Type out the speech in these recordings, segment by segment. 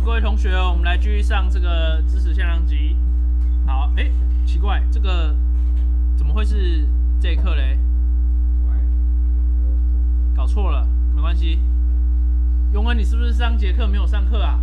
各位同学，我们来继续上这个知识现象级。好，奇怪，这个怎么会是这一课嘞？搞错了，没关系。永恩，你是不是上节课没有上课啊？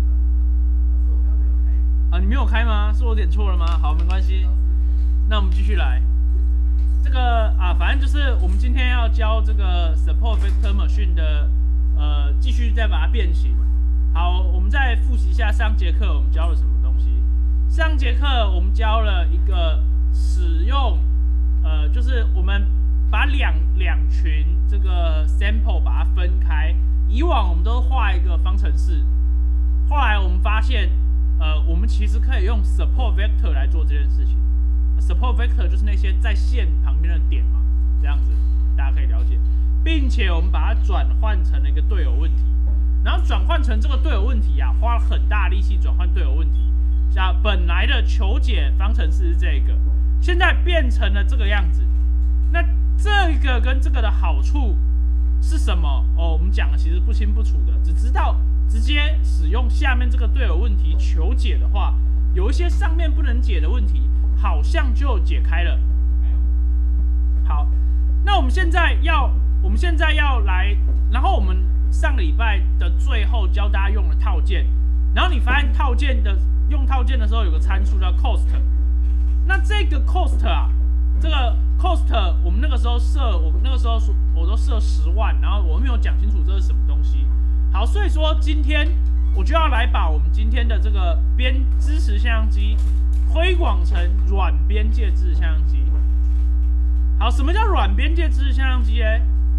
啊，你没有开吗？是我点错了吗？好，没关系。那我们继续来。这个啊，反正就是我们今天要教这个 support vector machine 的，继续再把它变形。好，我们再复习一下上节课我们教了什么东西。上节课我们教了一个使用，就是我们把两群这个 sample 把它分开。以往我们都画一个方程式，后来我们发现，我们其实可以用 support vector 来做这件事情。support vector 就是那些在线旁边的点嘛，这样子大家可以了解，并且我们把它转换成了一个对偶问题。然后转换成这个对偶问题啊，花了很大力气转换对偶问题。像本来的求解方程式是这个，现在变成了这个样子。那这个跟这个的好处是什么？哦，我们讲的其实不清不楚的，只知道直接使用下面这个对偶问题求解的话，有一些上面不能解的问题，好像就解开了。好，那我们现在要来，然后我们上个礼拜的最后教大家用了套件，然后你发现用套件的时候有个参数叫 cost， 那这个 cost 啊，这个 cost 我们那个时候我都设10万，然后我没有讲清楚这是什么东西。好，所以说今天我就要来把我们今天的这个支持现象机推广成软边界支持现象机。好，什么叫软边界支持现象机呢？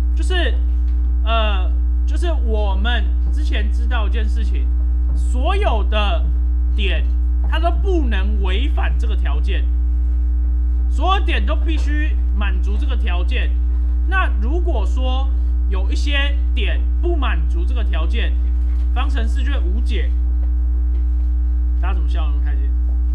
就是我们之前知道一件事情，所有的点它都不能违反这个条件，所有点都必须满足这个条件。那如果说有一些点不满足这个条件，方程式就会无解。大家怎么笑那么开心？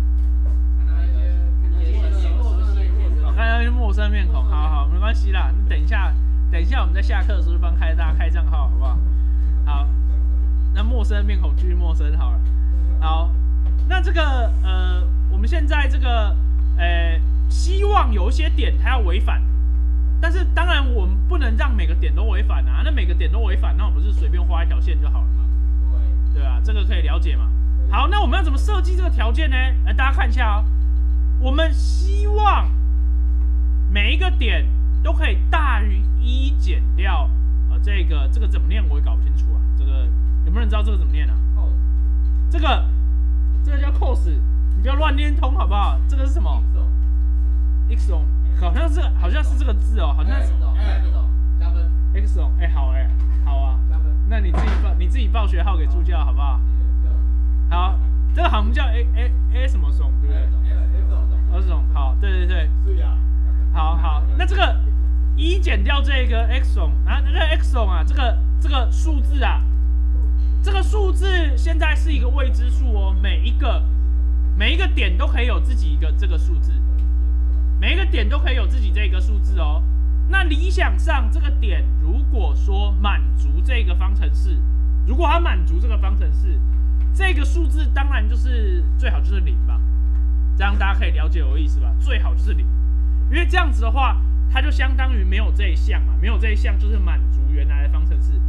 看到一些陌生面孔，好，没关系啦。你等一下我们在下课的时候就帮大家开账号，好不好？好，那陌生面孔继续陌生好了。好，那这个我们现在这个希望有一些点它要违反，但是当然我们不能让每个点都违反啊。那每个点都违反，那我们不是随便画一条线就好了吗？对啊，这个可以了解嘛？好，那我们要怎么设计这个条件呢？来，大家看一下哦。我们希望每一个点都可以大于1减掉这个怎么念我也搞不清楚啊。这个有没有人知道这个怎么念啊？这个叫 cos， 你不要乱念通好不好？这个是什么 ？xon， 好像是这个字哦，好像是加分 xon， 好啊，那你自己报学号给助教好不好？好，这个好像叫 a 什么怂，对不对？a 怂，好，对。好，那这个1减掉这个 xon， 然后这个 xon 啊，这个数字啊，这个数字现在是一个未知数哦，每一个点都可以有自己一个这个数字，每一个点都可以有自己这个数字哦。那理想上这个点如果说满足这个方程式，如果它满足这个方程式，这个数字当然就是最好就是0吧，这样大家可以了解我的意思吧？最好就是0。因为这样子的话，它就相当于没有这一项嘛，没有这一项就是满足原来的方程式。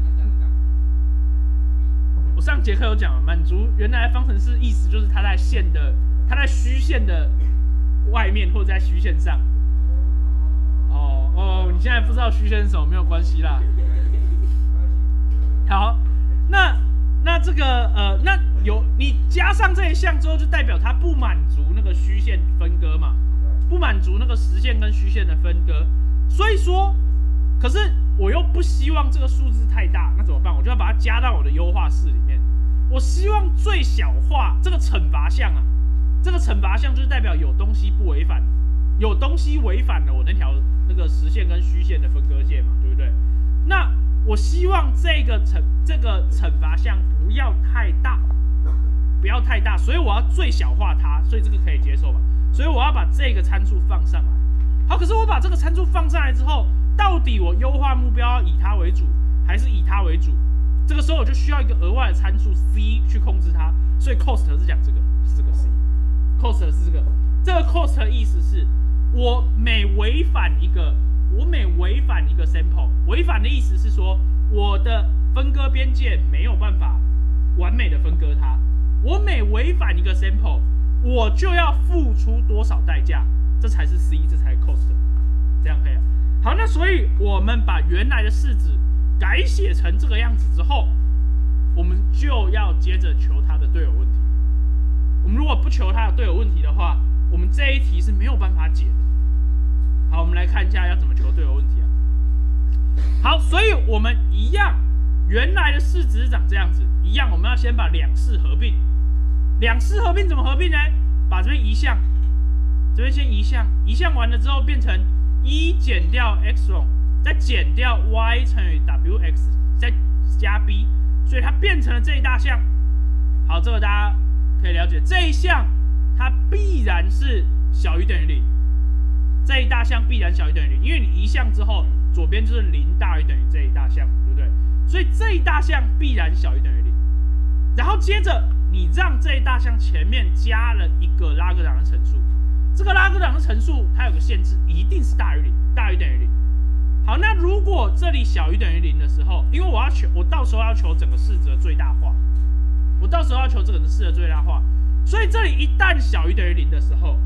我上节课有讲了，满足原来的方程式意思就是它在虚线的外面或者在虚线上。你现在不知道虚线是什么没有关系啦。好，那这个那你加上这一项之后，就代表它不满足那个虚线分割嘛。不满足那个实线跟虚线的分割，所以说，可是我又不希望这个数字太大，那怎么办？我就要把它加到我的优化式里面。我希望最小化这个惩罚项啊，这个惩罚项就是代表有东西不违反，有东西违反了我那个实线跟虚线的分割线嘛，对不对？那我希望这个惩罚项不要太大，所以我要最小化它，所以这个可以接受吧？所以我要把这个参数放上来。好，可是我把这个参数放上来之后，到底我优化目标要以它为主，还是以它为主？ 这个时候我就需要一个额外的参数 c 去控制它，所以 cost 是讲这个，是这个 c，cost 是这个。这个 cost 的意思是，我每违反一个 sample， 违反的意思是说，我的分割边界没有办法完美的分割它。我每违反一个 sample， 我就要付出多少代价，这才是 c， 这才是 cost， 这样可以了。好，那所以我们把原来的式子改写成这个样子之后，我们就要接着求它的对偶问题。我们如果不求它的对偶问题的话，我们这一题是没有办法解的。好，我们来看一下要怎么求对偶问题啊。好，所以我们一样，原来的式子是长这样子，一样，我们要先把两式合并。两式合并怎么合并呢？把这边移项，这边先移项，移项完了之后变成1减掉 x1， 再减掉 y 乘以 wx， 再加 b， 所以它变成了这一大项。好，这个大家可以了解，这一项它必然是小于等于0，这一大项必然小于等于0，因为你移项之后，左边就是0大于等于这一大项，对不对？所以这一大项必然小于等于0。然后接着你让这一大项前面加了一个拉格朗日乘数，这个拉格朗日乘数它有个限制，一定是大于0，大于等于0。好，那如果这里小于等于0的时候，因为我到时候要求整个式子的最大化，所以这里一旦小于等于0的时候，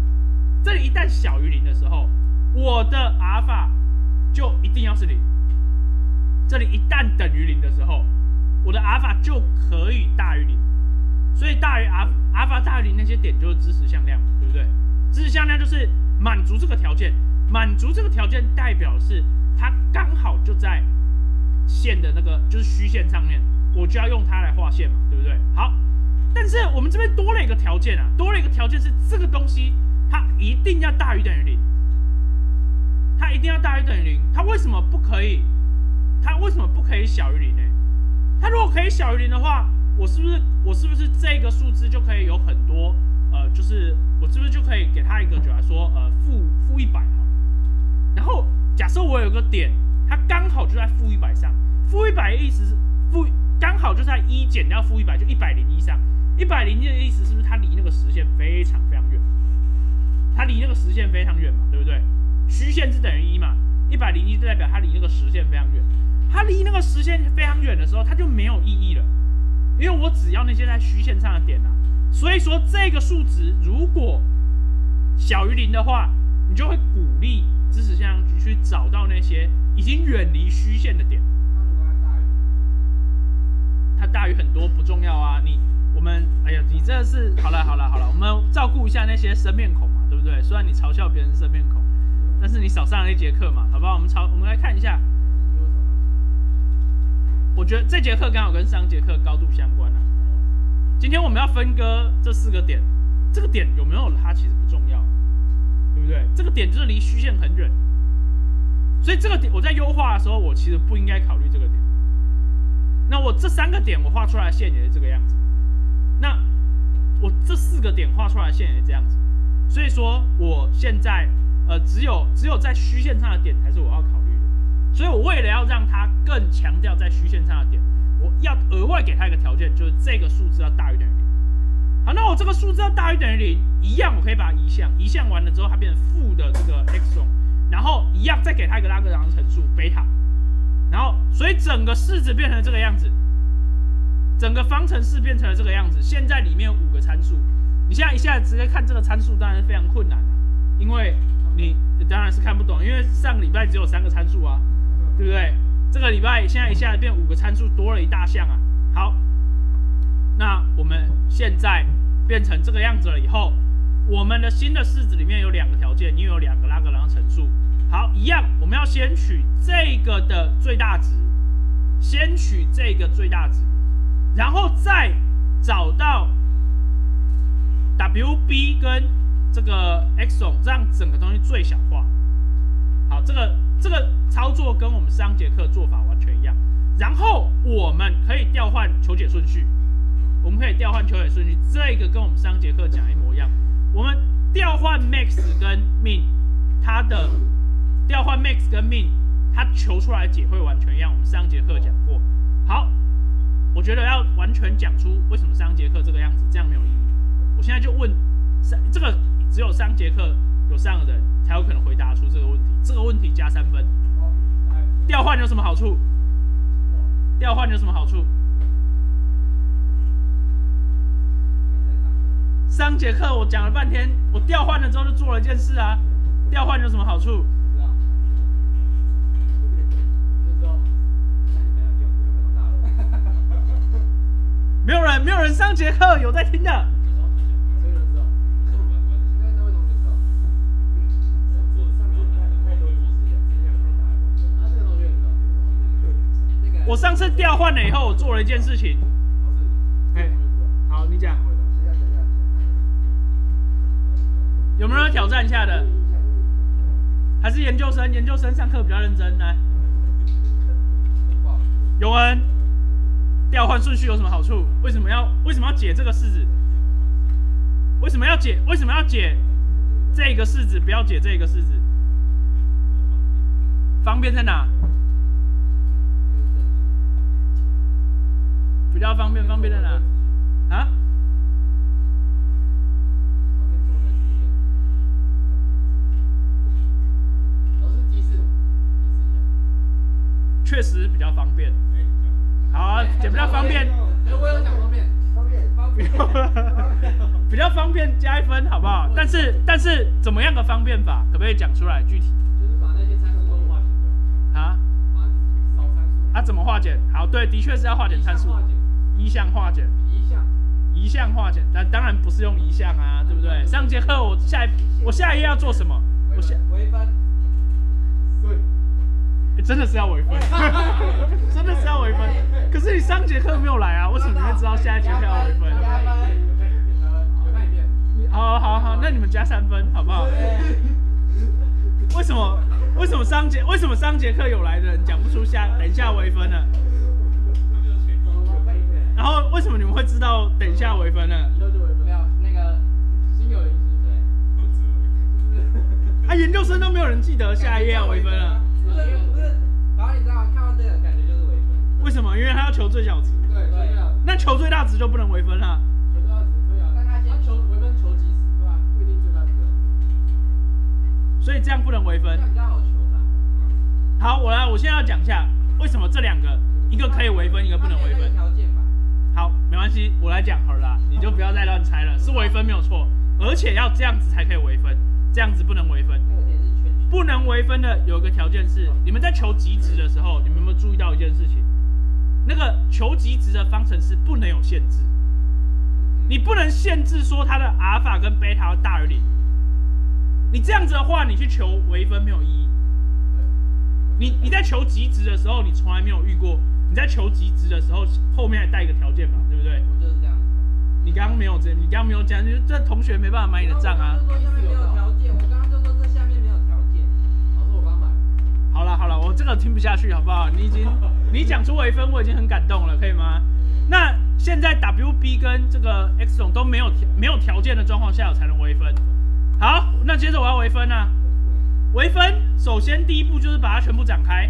我的阿尔法就一定要是0。这里一旦等于0的时候，我的阿尔法就可以大于0。所以大于阿尔法大于0那些点就是支持向量嘛，对不对？支持向量就是满足这个条件，满足这个条件代表的是它刚好就在线的那个就是虚线上面，我就要用它来画线嘛，对不对？好，但是我们这边多了一个条件啊，多了一个条件是这个东西它一定要大于等于0，它一定要大于等于0，它为什么不可以？它为什么不可以小于0呢？它如果可以小于0的话，我是不是这个数字就可以有很多就是我是不是就可以给它一个，就来说负100好了。然后假设我有个点，它刚好就在负100上，负100的意思是刚好就在1减掉负100就101上，101的意思是不是它离那个实线非常非常远？它离那个实线非常远嘛，对不对？虚线是等于1嘛，101就代表它离那个实线非常远。它离那个实线非常远的时候，它就没有意义了，因为我只要那些在虚线上的点啊。所以说这个数值如果小于0的话，你就会鼓励支持向量局去找到那些已经远离虚线的点。它大于很多不重要啊，哎呀，你这是好了，我们照顾一下那些生面孔嘛，对不对？虽然你嘲笑别人是生面孔，但是你少上了一节课嘛，好不好？我们来看一下。我觉得这节课刚好跟上节课高度相关啊。今天我们要分割这4个点，这个点有没有它其实不重要，对不对？这个点就是离虚线很远，所以这个点我在优化的时候，我其实不应该考虑这个点。那我这3个点我画出来的线也是这个样子，那我这4个点画出来的线也是这样子，所以说我现在只有在虚线上的点才是我要考虑的。所以我为了要让它更强调在虚线上的点，我要额外给它一个条件，就是这个数字要大于等于0。好，那我这个数字要大于等于0，一样我可以把它移项，移项完了之后它变成负的这个 x1， 然后一样再给它一个拉格朗日乘数贝塔，然后所以整个式子变成这个样子，整个方程式变成了这个样子。现在里面有5个参数，你现在一下子直接看这个参数当然是非常困难啊，因为你当然是看不懂，因为上个礼拜只有3个参数啊。对不对？这个礼拜现在一下子变5个参数，多了一大项啊。好，那我们现在变成这个样子了以后，我们的新的式子里面有2个条件，因为有2个拉格朗日乘数。好，一样，我们要先取这个的最大值，然后再找到 WB 跟这个 X1， 让整个东西最小化。好，这个操作跟我们上节课做法完全一样。然后我们可以调换求解顺序，这个跟我们上节课讲一模一样。我们调换 max 跟 min， 它求出来的解会完全一样。我们上节课讲过。好， 我觉得要完全讲出为什么3节课这个样子，这样没有意义。我现在就问，这个只有3节课有上的人才有可能回答出这个问题。这个问题加3分。调换有什么好处？调换有什么好处？3节课我讲了半天，我调换了之后就做了一件事啊。调换有什么好处？没有人上节课有在听的。我上次调换了以后，我做了一件事情。好，你讲。有没有人挑战一下的？还是研究生？研究生上课比较认真，来。永恩，调换顺序有什么好处？为什么要解这个式子？为什么要解这个式子？不要解这个式子？方便在哪？比较方便在哪？啊？确实比较方便。好啊，比较方便。 我有讲方便。 比较方便加1分，好不好？但是怎么样的方便法，可不可以讲出来具体？ 就是把那些参数都化简的。 啊？ 少参数。 啊？怎么化简？好，对，的确是要化简参数。移项化简。移项化简，但当然不是用移项啊，对不对？上节课我下一页要做什么？ 微分。对。 真的是要微分，真的是要微分。可是你上节课没有来啊？为什么你会知道下一节课要微分？好，那你们加3分，好不好？为什么上节课有来的人讲不出等一下微分呢？然后为什么你们会知道等一下微分呢？ 没有那个心有灵犀，对。 啊，研究生都没有人记得下一页要微分了。 不是，然后你知道吗？看完这个感觉就是微分。 为什么？因为他要求最小值。 对。 那求最大值就不能微分了。 求最大值可以啊，但他先求微分求几值，对吧？不一定最大值。 所以这样不能微分。 这样比较好求啦。 好，我现在要讲一下为什么这2个，一个可以微分，一个不能微分。 条件吧。 好，没关系，我来讲好了啦，你就不要再乱猜了，是微分没有错，而且要这样子才可以微分，这样子不能微分。不能微分的有一个条件是，你们在求极值的时候，你们有没有注意到一件事情？那个求极值的方程式不能有限制，你不能限制说它的阿尔法跟贝塔要大于0。你这样子的话，你去求微分没有意义。你在求极值的时候，你从来没有遇过。你在求极值的时候，后面还带一个条件嘛，对不对？ 我就是这样。 你刚刚没有讲，这同学没办法买你的账啊。 我刚刚就说下面没有条件，我刚刚就说这下面没有条件。老师，我刚买。好了，我这个听不下去，好不好？你讲出微分，我已经很感动了，可以吗？那现在 WB 跟这个 X 总都没有条件的状况下，我才能微分。好，那接着我要微分啊。微分首先第一步就是把它全部展开。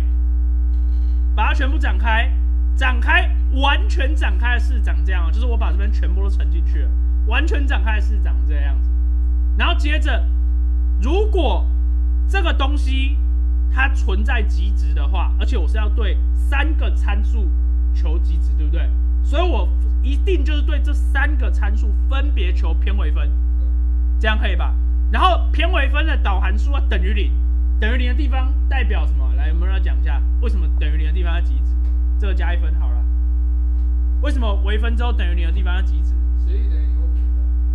完全展开的式长这样，就是我把这边全部都乘进去了，完全展开的式长这样子。然后接着，如果这个东西它存在极值的话，而且我是要对3个参数求极值，对不对？所以我一定就是对这3个参数分别求偏微分，这样可以吧？然后偏微分的导函数要等于0，等于0的地方代表什么？来，有没有人要讲一下为什么等于0的地方要极值？这个加1分好了。为什么微分之后等于0的地方要极值？ 斜率等于0或不存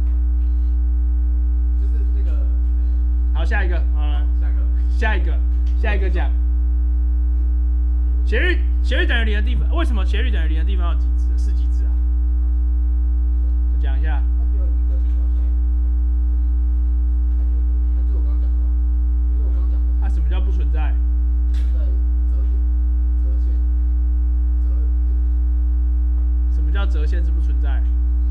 在，就是那个。 好，下一个，好了，下一个讲。斜率等于0的地方，为什么斜率等于0的地方要极值？是极值啊？我讲一下。 它只有一个地方线。那这我刚讲的。 什么叫不存在？什么叫折线是不存在？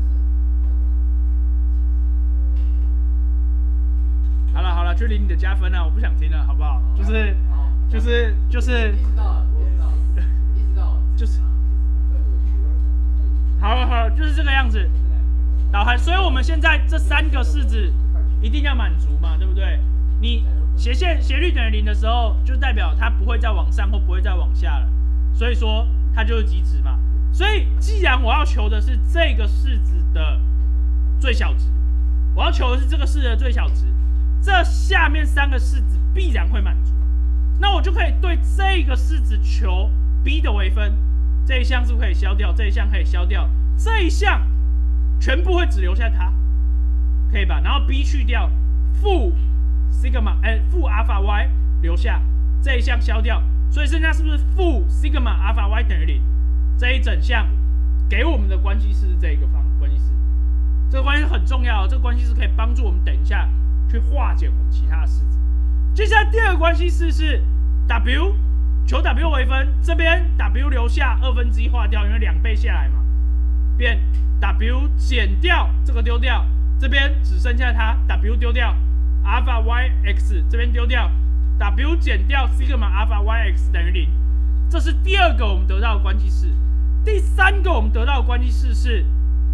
好了，去领你的加分啊！我不想听了，好不好？就是。 意识到了， 就是。 好，就是这个样子。导函，所以我们现在这3个式子一定要满足嘛，对不对？你斜率等于0的时候，就代表它不会再往上或不会再往下了，所以说它就是极值嘛。所以既然我要求的是这个式子的最小值，我要求的是这个式子的最小值，这下面3个式子必然会满足，那我就可以对这个式子求 b 的微分，这一项是不是可以消掉？这一项可以消掉，这一项全部会只留下它，可以吧？然后 b 去掉，负 sigma 负 alpha y 留下，这一项消掉，所以剩下是不是负 sigma alpha y 等于0？这一整项给我们的关系式是这个关系式，这个关系很重要，这个关系式可以帮助我们等一下去化简我们其他的式子。接下来第二个关系式是 w 求 w 微分，这边 w 留下1/2化掉，因为2倍下来嘛，变 w 减掉这个丢掉，这边只剩下它 w 丢掉 alpha y x 这边丢掉 w 减掉 sigma alpha y x 等于0，这是第2个我们得到的关系式。第3个我们得到的关系式是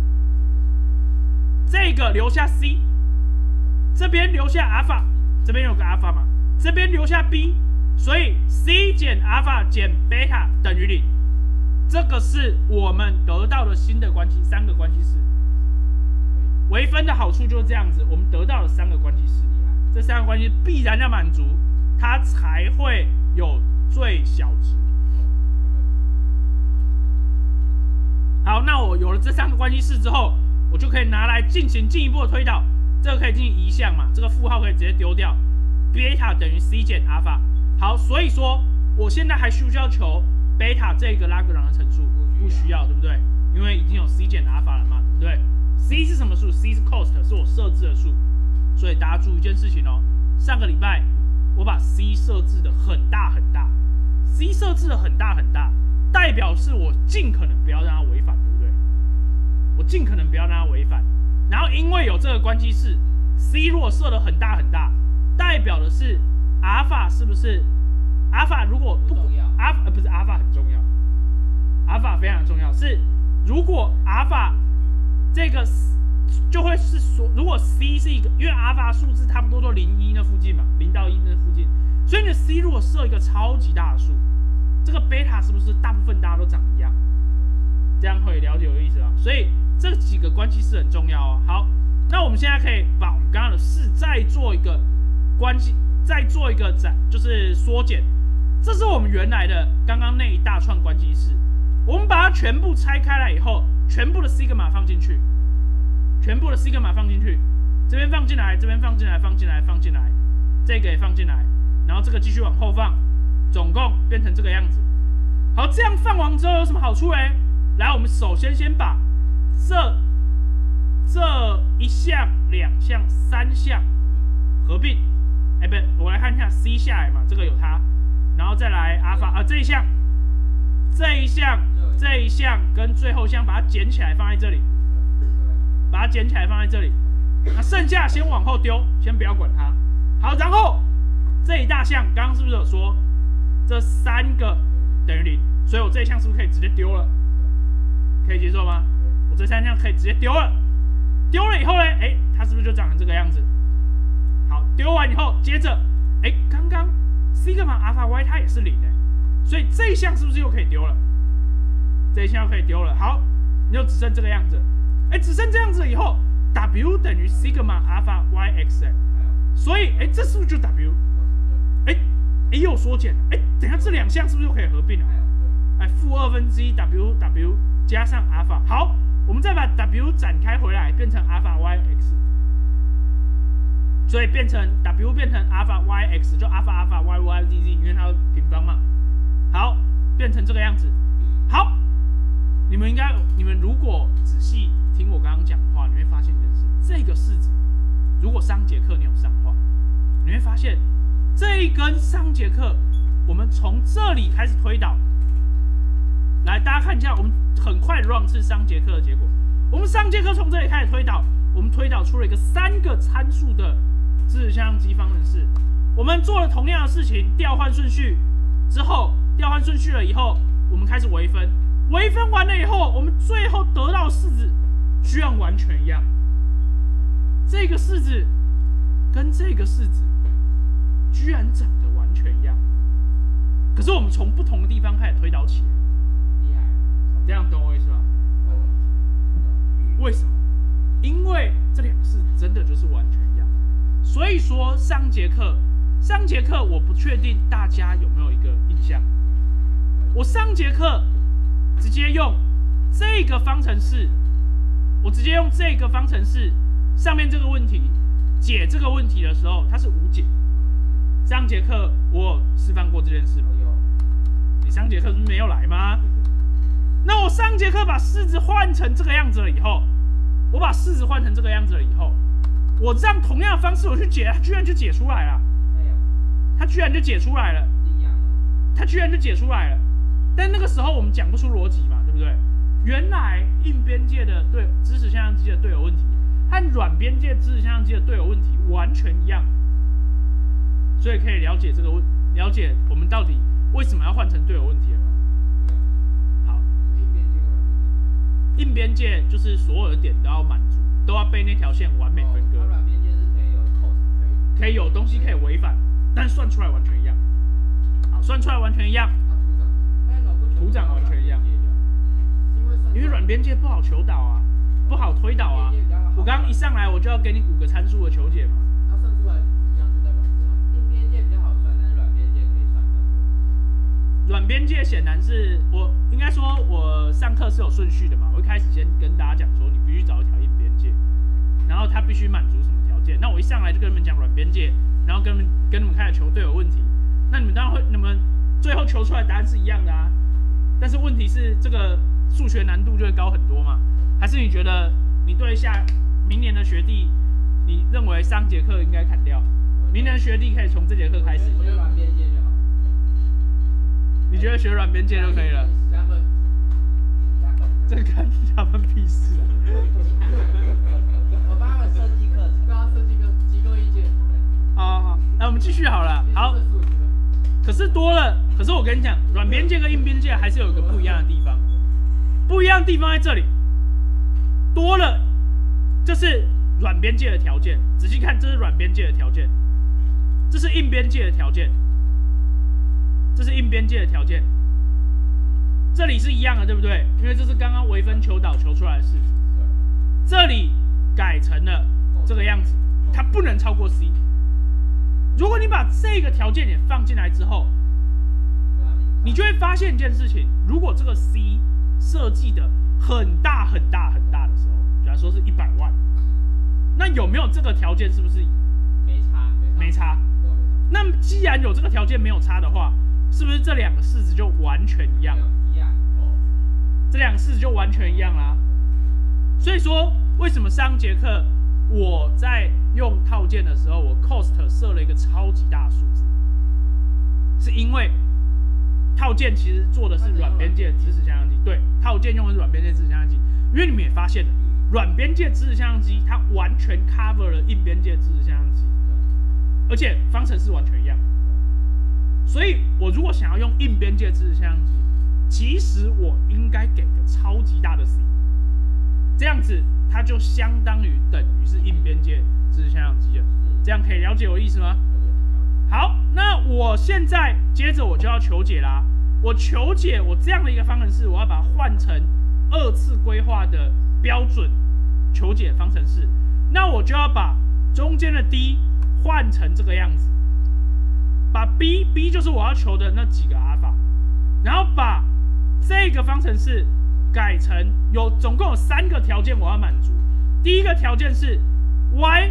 这个留下 c， 这边留下 alpha， 这边有个 alpha 嘛，这边留下 b， 所以 c 减 alpha 减 beta 等于0。这个是我们得到的新的关系，3个关系式。微分的好处就是这样子，我们得到了3个关系式，这3个关系必然要满足，它才会有最小值。好，那我有了这3个关系式之后，我就可以拿来进行进一步的推导。这个可以进行移项嘛？这个负号可以直接丢掉 ，beta 等于 c 减 alpha。好，所以说我现在还需不需要求 beta 这个拉格朗的乘数？不需要，对不对？因为已经有 c 减 alpha 了嘛，对不对 ？c 是什么数 ？c 是 cost， 是我设置的数。所以大家注意一件事情哦，上个礼拜我把 c 设置的很大很大 ，c 设置的很大很大。代表是我尽可能不要让它违反，对不对？我尽可能不要让它违反。然后因为有这个关系式 ，c 如果设的很大很大，代表的是阿尔法是不是？阿尔法如果不阿不是阿尔法很重要，阿尔法非常重要。是如果阿尔法这个就会是说，如果 c 是一个，因为阿尔法数字差不多都0、1那附近嘛，0到1那附近，所以你的 c 如果设一个超级大的数。这个贝塔是不是大部分大家都长一样？这样会了解我的意思吧？所以这几个关系式很重要哦。好，那我们现在可以把我们刚刚的式再做一个关系，再做一个就是缩减。这是我们原来的刚刚那一大串关系式，我们把它全部拆开来以后，全部的 sigma 放进去，全部的 sigma 放进去，这边放进来，这边放进来，放进来，放进来，这个也放进来，然后这个继续往后放。总共变成这个样子。好，这样放完之后有什么好处嘞？来，我们首先先把这1项、2项、3项合并。不，我来看一下 c 下来嘛，这个有它，然后再来阿尔法这一项跟最后一项把它捡起来放在这里，把它捡起来放在这里。那剩下先往后丢，先不要管它。好，然后这一大项刚刚是不是有说？这3个等于0，所以我这一项是不是可以直接丢了？可以接受吗？我这3项可以直接丢了。丢了以后呢，它是不是就长成这个样子？好，丢完以后，接着，刚刚 sigma alpha y 它也是0的，所以这一项是不是又可以丢了？这一项又可以丢了。好，你就只剩这个样子。只剩这样子以后 ，w 等于 sigma alpha y x， 所以这是不是就 w？又缩减了，等一下这2项是不是又可以合并了？负1/2 w 加上阿尔法，好，我们再把 w 展开回来，变成阿尔法 y x， 所以变成 w 变成阿尔法 y x， 就阿尔法 y y z z， 因为它是平方嘛。好，变成这个样子。好，你们如果仔细听我刚刚讲的话，你会发现一件事，这个式子，如果上节课你有上话，你会发现。这一根上节课，我们从这里开始推导。来，大家看一下，我们很快 run 是上节课的结果。我们上节课从这里开始推导，我们推导出了一个3个参数的自相积方程式。我们做了同样的事情，调换顺序之后，调换顺序了以后，我们开始微分。 微分完了以后，我们最后得到的式子居然完全一样。这个式子跟这个式子居然长得完全一样。可是我们从不同的地方开始推导起来， 厉害， 这样懂我意思吗？为什么？因为这两个式子真的就是完全一样。所以说上节课我不确定大家有没有一个印象，我上节课直接用这个方程式，上面这个问题解这个问题的时候，它是无解。上节课我有示范过这件事吗？你上节课是没有来吗？那我上节课把式子换成这个样子了以后，我让同样的方式我去解，它居然就解出来了。它居然就解出来了。但那个时候我们讲不出逻辑嘛，对不对？原来硬边界的支持向量机的对偶问题和软边界支持向量机的对偶问题完全一样，所以可以了解我们到底为什么要换成对偶问题了吗？好，硬边界就是所有的点都要满足，都要被那条线完美分割。 软边界是可以有东西可以违反，但算出来完全一样。好，算出来完全一样。图长完全一样，因为软边界不好求导啊，不好推导啊。我刚刚一上来我就要给你5个参数的求解嘛。 它算出来这样就代表硬边界比较好算，但是软边界可以算比较多。 软边界显然是应该说我上课是有顺序的嘛，我一开始先跟大家讲说你必须找一条硬边界，然后它必须满足什么条件。那我一上来就跟你们讲软边界，然后跟你们开始求对偶问题，那你们最后求出来的答案是一样的啊。但是问题是，这个数学难度就会高很多嘛？还是你觉得你对明年的学弟，你认为上节课应该砍掉？明年的学弟可以从这节课开始。 我觉得软边界就好。 你觉得学软边界就可以了？ 加分。 这干加分屁事啊！ 我帮他们设计课程，对啊，设计个机构意见。 好，那我们继续好了。好。可是我跟你讲，软边界跟硬边界还是有一个不一样的地方。不一样的地方在这里，多了，这是软边界的条件。仔细看，这是软边界的条件，这是硬边界的条件，这里是一样的，对不对？因为这是刚刚微分求导求出来的式子。这里改成了这个样子，它不能超过 C。如果你把这个条件也放进来之后，你就会发现一件事情：如果这个 C 设计的很大的时候，假如说是100万，那有没有这个条件？是不是没差？那既然有这个条件没有差的话，是不是这两个式子就完全一样？这两个式子就完全一样啦。所以说，为什么上节课我在用套件的时候，我 cost 设了一个超级大的数字，是因为套件其实做的是软边界支持向量机，对，套件用的是软边界支持向量机，因为你们也发现了，软边界支持向量机它完全 cover 了硬边界支持向量机，而且方程式完全一样，所以我如果想要用硬边界支持向量机，其实我应该给个超级大的 C， 这样子它就相当于等于是硬边界支持向量机了，这样可以了解我的意思吗？好，那我现在接着我就要求解啦。我求解我这样的一个方程式，我要把它换成2次规划的标准求解方程式。那我就要把中间的 D 换成这个样子，把 B 就是我要求的那几个阿尔法，然后把这个方程式改成总共有3个条件我要满足。第一个条件是 y1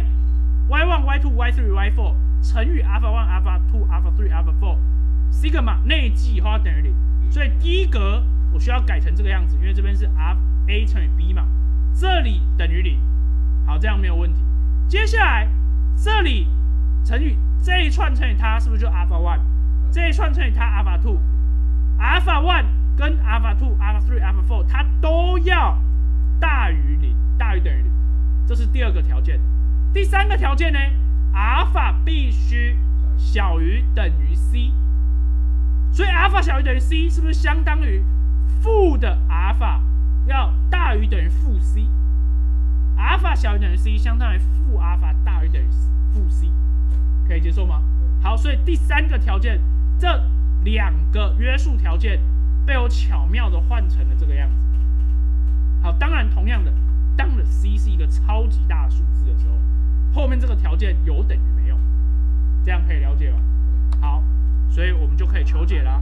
y2 y3 y4 乘以 alpha1 alpha2 alpha3 alpha4 sigma 内积以后要等于0，所以第一格我需要改成这个样子，因为这边是 a 乘以 b 嘛，这里等于0，好，这样没有问题。接下来这里乘以这一串乘以它，是不是就 alpha1？ 这一串乘以它 alpha2， alpha1 跟 alpha2 alpha3 alpha4 它都要大于0，大于等于0，这是第2个条件。第3个条件呢？阿尔法必须小于等于 C， 所以阿尔法小于等于 C 是不是相当于负的阿尔法要大于等于负 c， 阿尔法小于等于 c 相当于负阿尔法大于等于负 c， 可以接受吗？好，所以第三个条件，这2个约束条件被我巧妙的换成了这个样子。好，当然同样的，当了 c 是一个超级大的数字的时候，后面这个条件有等于没有，这样可以了解吗？好，所以我们就可以求解啦。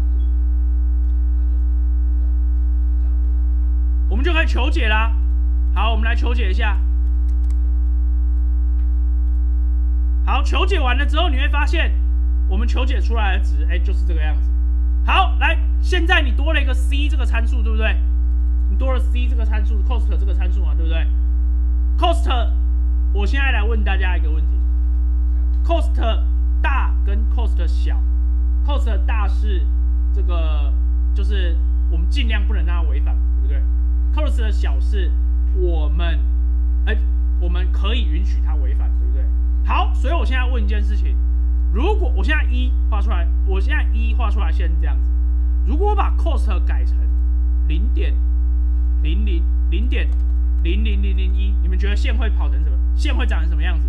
我们就可以求解啦。好，我们来求解一下。好，求解完了之后，你会发现我们求解出来的值，就是这个样子。好，来，现在你多了一个 c 这个参数，对不对？你多了 c 这个参数 ，cost 这个参数嘛，对不对 ？cost， 我现在来问大家一个问题 ：cost 大跟 cost 小 ，cost 大是这个，就是我们尽量不能让它违反，对不对 ？cost 的小是我们可以允许它违反，对不对？好，所以我现在问一件事情：如果我现在画出来，现在这样子，如果我把 cost 改成0.000001，你们觉得线会跑成什么？线会长成什么样子？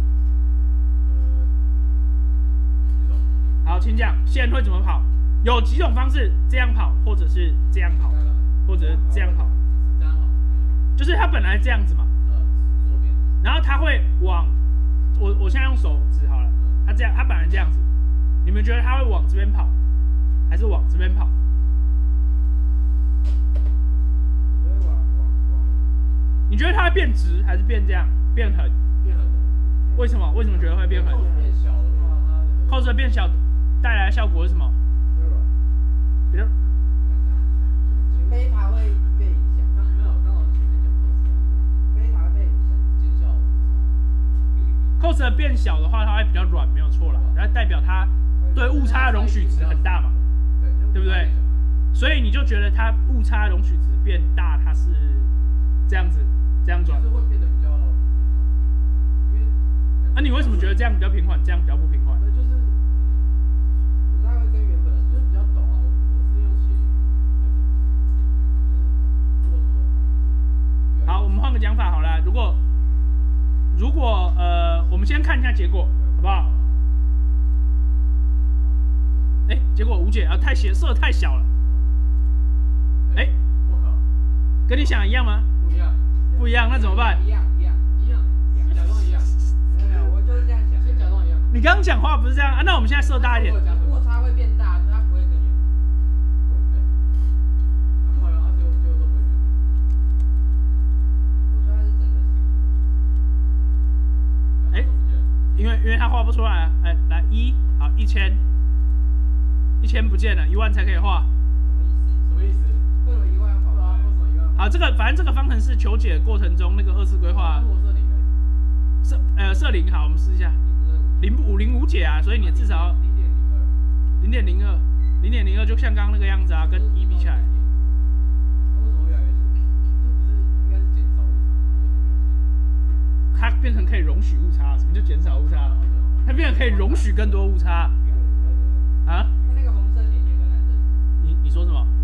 好，请讲，线会怎么跑？有几种方式，这样跑，或者是这样跑，或者是这样跑。就是它本来这样子嘛，然后它会往我现在用手指好了，它本来这样子，你们觉得它会往这边跑，还是往这边跑？你觉得它会变直还是变这样？变横？ 变横的。 为什么？为什么觉得会变横？ 变小的话，它的 cost变小带来的效果是什么？比较贝塔会被影响。没有，刚好前面讲 cost， 贝塔会被影响，减小误差。 cost 变小的话，它会比较软，没有错啦，然后代表它对误差的容许值很大嘛，对不对？所以你就觉得它误差容许值变大，它是这样子，这样转。 就是会变得比较平缓，因为你为什么觉得这样比较平缓，这样比较不平缓？ 就是不太会跟原本的，就是比较陡啊。我是用斜率，还是如果说好，我们换个讲法好了，如果我们先看一下结果，好不好？结果无解啊，色太小了。 我靠， 跟你想的一样吗？ 不一样， 不一样，那怎么办？ 一样，假装一样。没有，我就是这样想，先假装一样。 你刚刚讲话不是这样啊？那我们现在设大一点。 误差会变大，它不会跟原本。好像结果都不会变。我说它是整个。 因为它画不出来啊。来好1000不见了，10000才可以画。 什么意思？为什么10000要跑出来？为什么10000？ 好，反正这个方程式求解的过程中，那个2次规划设0，好，我们试一下，050无解啊，所以你至少0.02就像刚刚那个样子啊，跟1比起来。 那为什么会越来越多？这不是应该是减少误差？ 它变成可以容许误差，什么叫减少误差？它变成可以容许更多误差啊？ 那个红色点点跟蓝色点， 你说什么？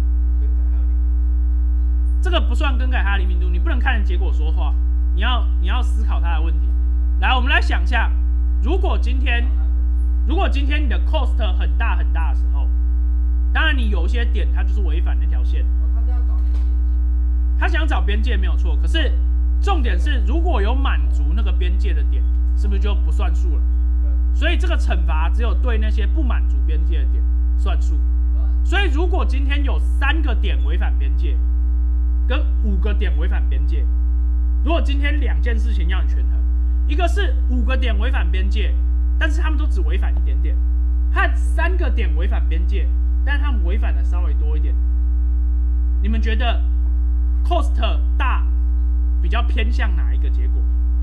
这个不算更改它的灵敏度，你不能看着结果说话，你要思考它的问题。来，我们来想一下，如果今天你的 cost 很大很大的时候，当然你有一些点它就是违反那条线， 他是要找那个边界， 他想找边界没有错，可是重点是如果有满足那个边界的点，是不是就不算数了？所以这个惩罚只有对那些不满足边界的点算数。所以如果今天有3个点违反边界，跟5个点违反边界，如果今天2件事情要你权衡，一个是5个点违反边界，但是他们都只违反一点点，和3个点违反边界，但是他们违反的稍微多一点，你们觉得 cost 大比较偏向哪一个结果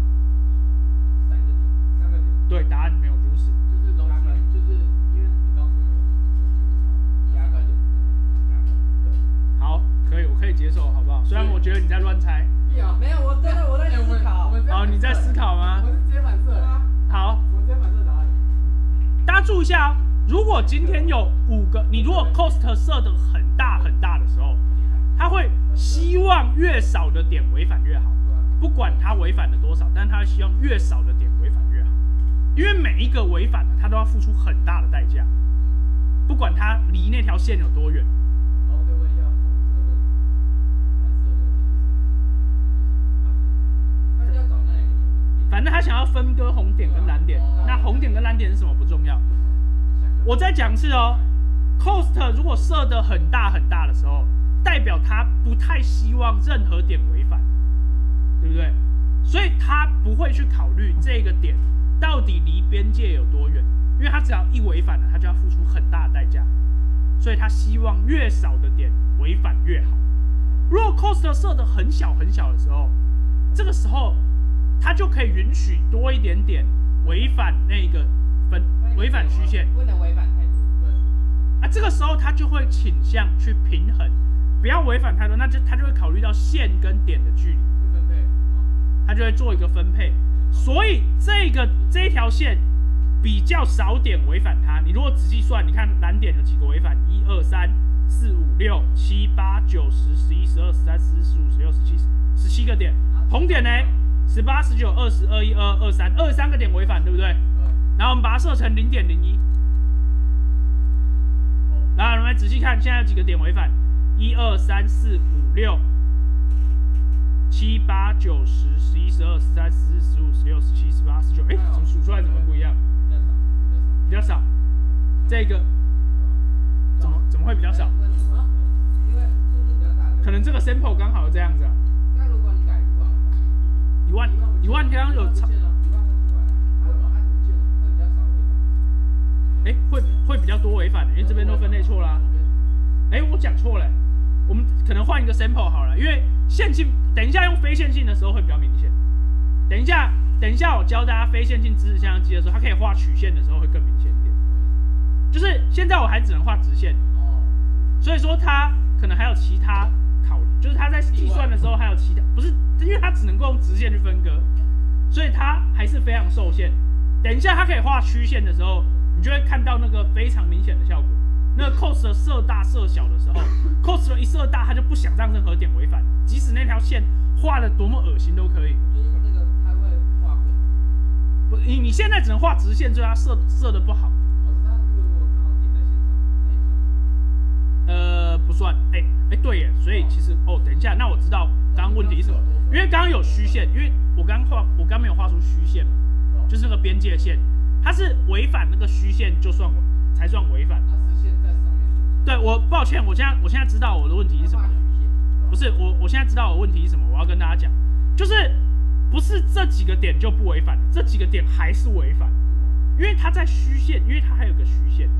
3个点， 对，答案没有如此。 就是容许，就是因为你刚说的加个点，对， 好，可以，我可以接受，好不好？虽然我觉得你在乱猜。 没有，我在思考。 好，你在思考吗？ 我是直接反射。 好， 我直接反射答案。 大家注意一下哦，如果今天有5个，你如果 cost 设的很大很大的时候， 他会希望越少的点违反越好，不管他违反了多少，但是他会希望越少的点违反越好，因为每一个违反的他都要付出很大的代价，不管他离那条线有多远。 然后可以问一下红色跟蓝色的他是要找那两个？ 反正他想要分割红点跟蓝点，那红点跟蓝点是什么不重要。我再讲一次哦 ，cost 如果设得很大很大的时候，代表他不太希望任何点违反，对不对？所以他不会去考虑这个点到底离边界有多远，因为他只要一违反了，他就要付出很大的代价，所以他希望越少的点违反越好。如果 cost 设得很小很小的时候，这个时候他就可以允许多一点点违反那个违反虚线， 不能违反太多。对。 啊，这个时候他就会倾向去平衡，不要违反太多，他就会考虑到线跟点的距离， 会分配。 他就会做一个分配。所以这一条线比较少点违反它。你如果仔细算，你看蓝点有几个违反？1、2、3、4、5、6、7、8、9、10、11、12、13、14、15、16、17，17个点。红点呢？18、19、20、21、22、23个点违反，对不对？然后我们把它设成0.01。然后我们来仔细看，现在有几个点违反？1、2、3、4、5、6、7、8、9、10、11、12、13、14、15、16、17、18、19，哎，怎么数出来怎么不一样？比较少。这个怎么会比较少？ 因为数字比较大。 可能这个 sample 刚好这样子啊。 那如果你改1万， 刚刚有超。哎，会比较多违反的，因为这边都分类错啦。哎，我讲错了，我们可能换一个 sample 好了，因为线性，等一下用非线性的时候会比较明显。等一下我教大家非线性直指向量机的时候，它可以画曲线的时候会更明显一点。就是现在我还只能画直线，所以说它可能还有其他就是它在计算的时候还有其他，不是，因为它只能够用直线去分割，所以它还是非常受限。等一下它可以画曲线的时候，你就会看到那个非常明显的效果。那个 cost 设大设小的时候 ，cost 一设大，它就不想让任何点违反，即使那条线画的多么恶心都可以。 就是那个它会画不好。 不，你现在只能画直线，所以它设的不好。 它如果刚好点在线上，那也算。 不算。对耶，所以其实等一下，那我知道刚刚问题是什么，因为刚刚有虚线，因为我刚没有画出虚线嘛，就是那个边界线，它是违反那个虚线才算违反。 它实线在上面。 对，抱歉，我现在知道我的问题是什么。不是我现在知道我的问题是什么，我要跟大家讲，就是不是这几个点就不违反，这几个点还是违反，因为它在虚线，因为它还有个虚线，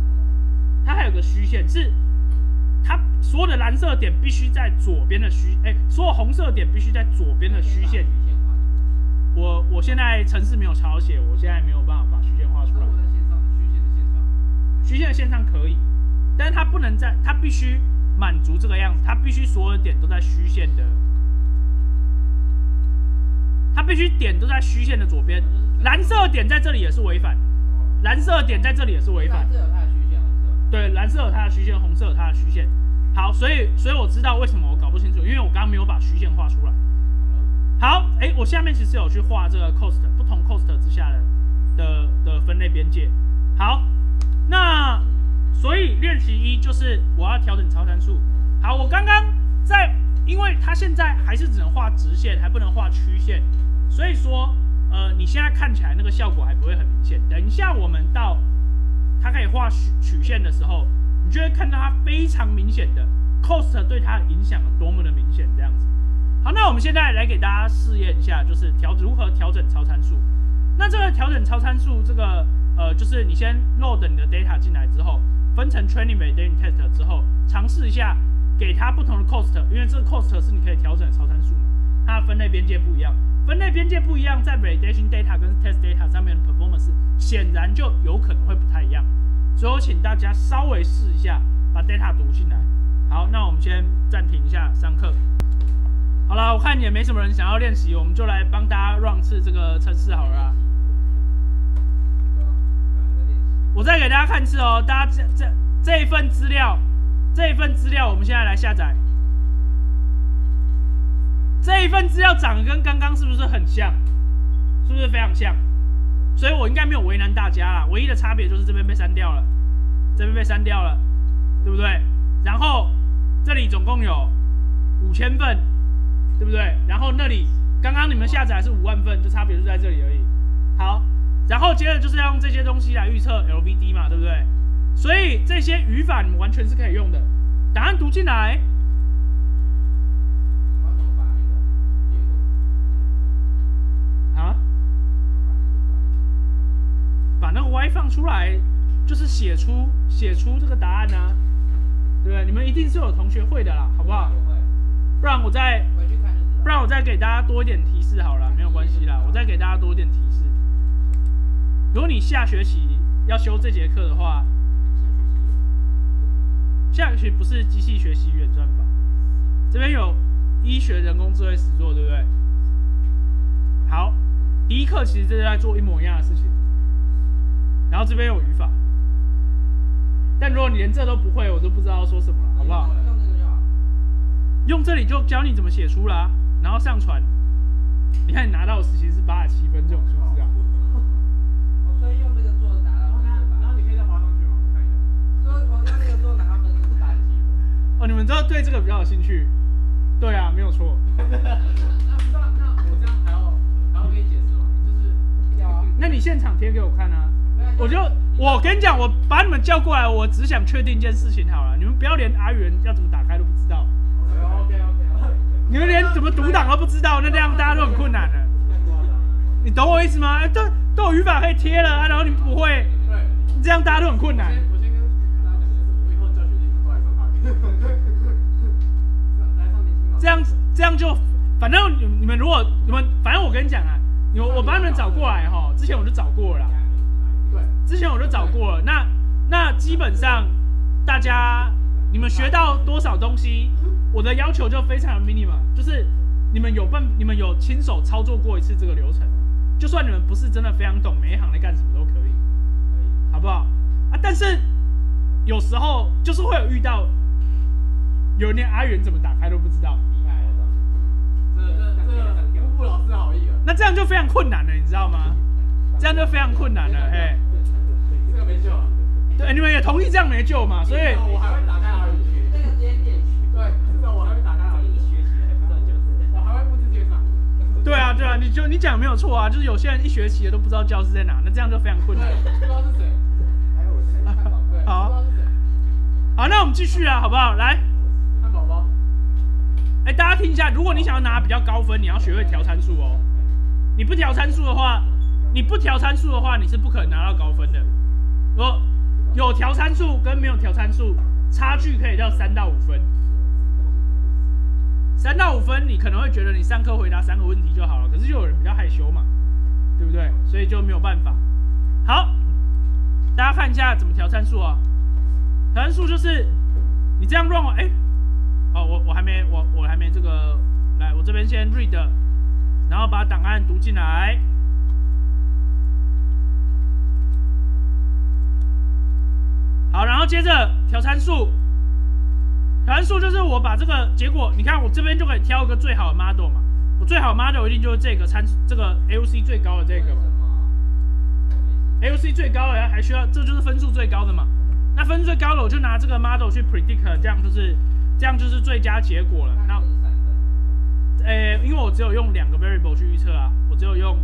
是它所有的蓝色点必须在左边的所有红色点必须在左边的虚线。我现在程式没有抄写，我现在没有办法把虚线画出来。 我在线上的虚线的线上， 虚线的线上可以，但是它不能它必须满足这个样子，它必须所有点都在虚线的，它必须点都在虚线的左边。蓝色点在这里也是违反，蓝色点在这里也是违反。 蓝色有它的虚线，红色。 对，蓝色有它的虚线，红色有它的虚线。好，所以我知道为什么我搞不清楚，因为我刚刚没有把虚线画出来。好，我下面其实有去画这个 cost 不同 cost 之下的分类边界。好，那所以练习1就是我要调整超参数。好，我刚刚因为它现在还是只能画直线，还不能画曲线，所以说你现在看起来那个效果还不会很明显。等一下我们到它可以画曲线的时候，你就会看到它非常明显的 cost 对它的影响有多么的明显这样子。好，那我们现在来给大家试验一下，就是如何调整超参数。那这个调整超参数，就是你先 load 你的 data 进来之后，分成 training validation test 之后，尝试一下给它不同的 cost， 因为这个 cost 是你可以调整的超参数嘛，它的分类边界不一样，在 validation data 跟 test data 上面的 performance 显然就有可能会不太一样，所以我请大家稍微试一下，把 data 读进来。好，那我们先暂停一下上课。好了，我看也没什么人想要练习，我们就来帮大家 run 次这个程式好了啦。我再给大家看一次哦，大家这一份资料，我们现在来下载。 这一份资料长得跟刚刚是不是很像？是不是非常像？所以我应该没有为难大家啦，唯一的差别就是这边被删掉了，这边被删掉了，对不对？然后这里总共有5000份，对不对？然后那里刚刚你们下载是5万份，就差别就在这里而已。好，然后接着就是要用这些东西来预测 LVD 嘛，对不对？所以这些语法你们完全是可以用的。答案读进来。啊？把那个 Y 放出来，就是写出这个答案啊，对不对？你们一定是有同学会的啦，好不好？不然我再给大家多一点提示好了，没有关系啦，我再给大家多一点提示。如果你下学期要修这节课的话，下学期不是机器学习远算法，这边有医学人工智慧实作，对不对？好，第一课其实就是在做一模一样的事情。然后这边有语法，但如果你连这都不会，我就不知道说什么了，好不好？ 用这个就好。 用这里就教你怎么写出啦，然后上传。你看你拿到的时期是87分这种数字啊。 所以用这个做拿到然后你可以再滑上去吗？我看一下。所以我用这个做拿到分是87分。 哦，你们知道对这个比较有兴趣？对啊，没有错。 那我这样还要可以解释吗？就是要啊。 那你现场贴给我看啊。我跟你讲，我把你们叫过来，我只想确定一件事情好了，你们不要连阿元要怎么打开都不知道。 OK。 你们连怎么读档都不知道，那这样大家都很困难了。你懂我意思吗？都有语法可以贴了啊，然后你们不会，这样大家都很困难。 我先跟大家讲，我以后教学地方都来上他。来上年轻这样就，反正你们反正我跟你讲啊，我把你们找过来哈，之前我就找过了啦。之前我就找过了，那基本上大家你们学到多少东西，我的要求就非常的 minimum， 就是你们有亲手操作过一次这个流程，就算你们不是真的非常懂每一行在干什么都可以，好不好？啊，但是有时候就是会有遇到有人连阿元怎么打开都不知道， 厉害了，这辜负老师好意了。 那这样就非常困难了，你知道吗？这样就非常困难了，嘿。 这个没救了。 对，你们也同意这样没救嘛？所以我还会打开而已。这个直接点。对，至少我还会打开而已。一学期还不知道教室，我还会复制贴上。 对啊，你讲没有错啊，就是有些人一学期的都不知道教室在哪，那这样就非常困难。 不知道是谁。还有我现在看宝贝。 好。 不知道是谁。 好，那我们继续啊，好不好？来。 汉堡包。 大家听一下，如果你想要拿比较高分，你要学会调参数哦。你不调参数的话，你是不可能拿到高分的。有调参数跟没有调参数差距可以到3到5分。3到5分，你可能会觉得你上课回答3个问题就好了，可是就有人比较害羞嘛，对不对？所以就没有办法。好，大家看一下怎么调参数啊？调参数就是你这样 run 我还没这个，来，我这边先 read， 然后把档案读进来。好，然后接着调参数。调参数就是我把这个结果，你看我这边就可以挑一个最好的 model 嘛。我最好的 model 一定就是这个这个 AUC 最高的这个嘛。AUC 最高的还需要，这就是分数最高的嘛。那分数最高的我就拿这个 model 去 predict， 这样就是最佳结果了。那因为我只有用2个 variable 去预测啊，我只有用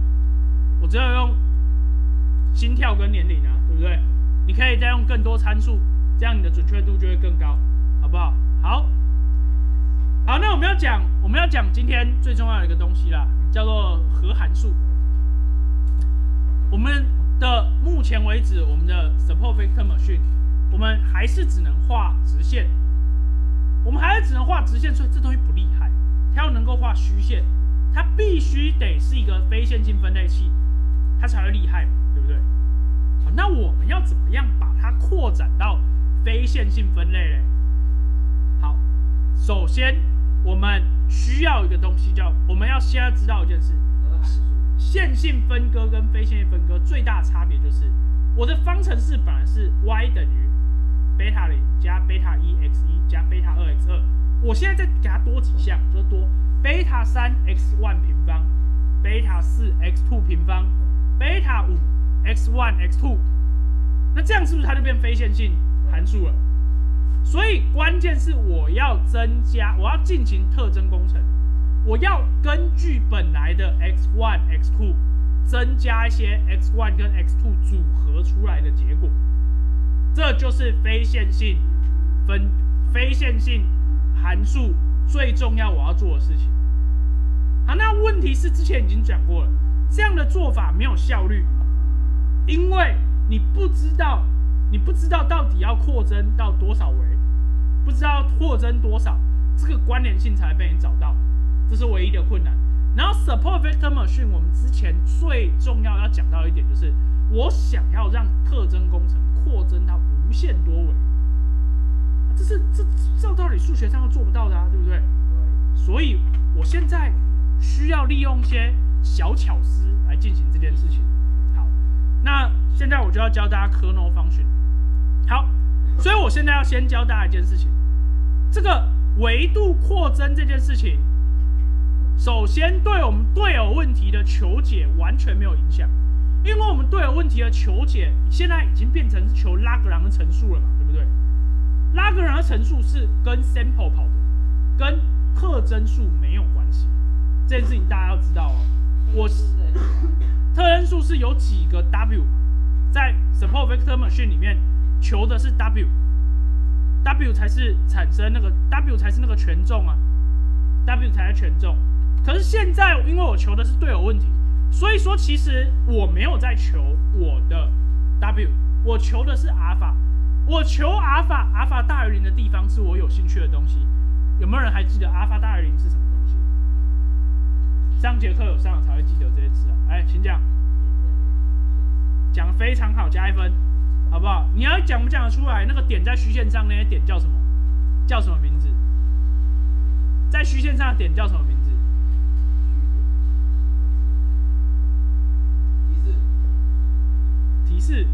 心跳跟年龄啊，对不对？你可以再用更多参数，这样你的准确度就会更高，好不好？好，那我们要讲今天最重要的一个东西啦，叫做和函数。我们的目前为止，我们的 support vector machine， 我们还是只能画直线，所以这东西不厉害。它要能够画虚线，它必须得是一个非线性分类器，它才会厉害嘛，对不对？好，那我们要怎么样把它扩展到非线性分类嘞？好，首先我们需要一个东西我们要先要知道一件事，线性分割跟非线性分割最大的差别就是我的方程式本来是 y 等于贝塔0加贝塔1 x1 加贝塔2 x2， 我现在再给它多几项，就是多贝塔3 x1 平方，贝塔4 x2 平方，贝塔5 x1 x2， 那这样是不是它就变非线性函数了？所以关键是我要进行特征工程，我要根据本来的 x1 x2 增加一些 x1 跟 x2 组合出来的结果，这就是非线性函数最重要我要做的事情。好，那问题是之前已经讲过了，这样的做法没有效率，因为你不知道到底要扩增到多少维，不知道扩增多少，这个关联性才被你找到，这是唯一的困难。然后 support vector machine 我们之前最重要讲到一点就是，我想要让特征工程扩增到无限多维，这照道理数学上都做不到的啊，对不对？所以我现在需要利用一些小巧思来进行这件事情。好，那现在我就要教大家 kernel function。好，所以我现在要先教大家一件事情，这个维度扩增这件事情，首先对我们对偶问题的求解完全没有影响，因为我们对偶问题的求解现在已经变成是求拉格朗的乘数了嘛，对不对？拉格朗的乘数是跟 sample 跑的，跟特征数没有关系，这件事情大家要知道哦。特征数是有几个 W， 在 support vector machine 里面求的是 W 才是产生那个 W 才是那个权重啊 ，W 才是权重。可是现在因为我求的是对偶问题，所以说其实我没有在求我的 W， 我求的是阿尔法。我求阿尔法，阿尔法大于0的地方是我有兴趣的东西。有没有人还记得阿尔法大于0是什么东西？上节课有上才会记得这件事啊。哎，请讲，讲得非常好，加1分，好不好？你要讲不讲得出来？那个点在虚线上那些点叫什么？叫什么名字？在虚线上的点叫什么名字？提示。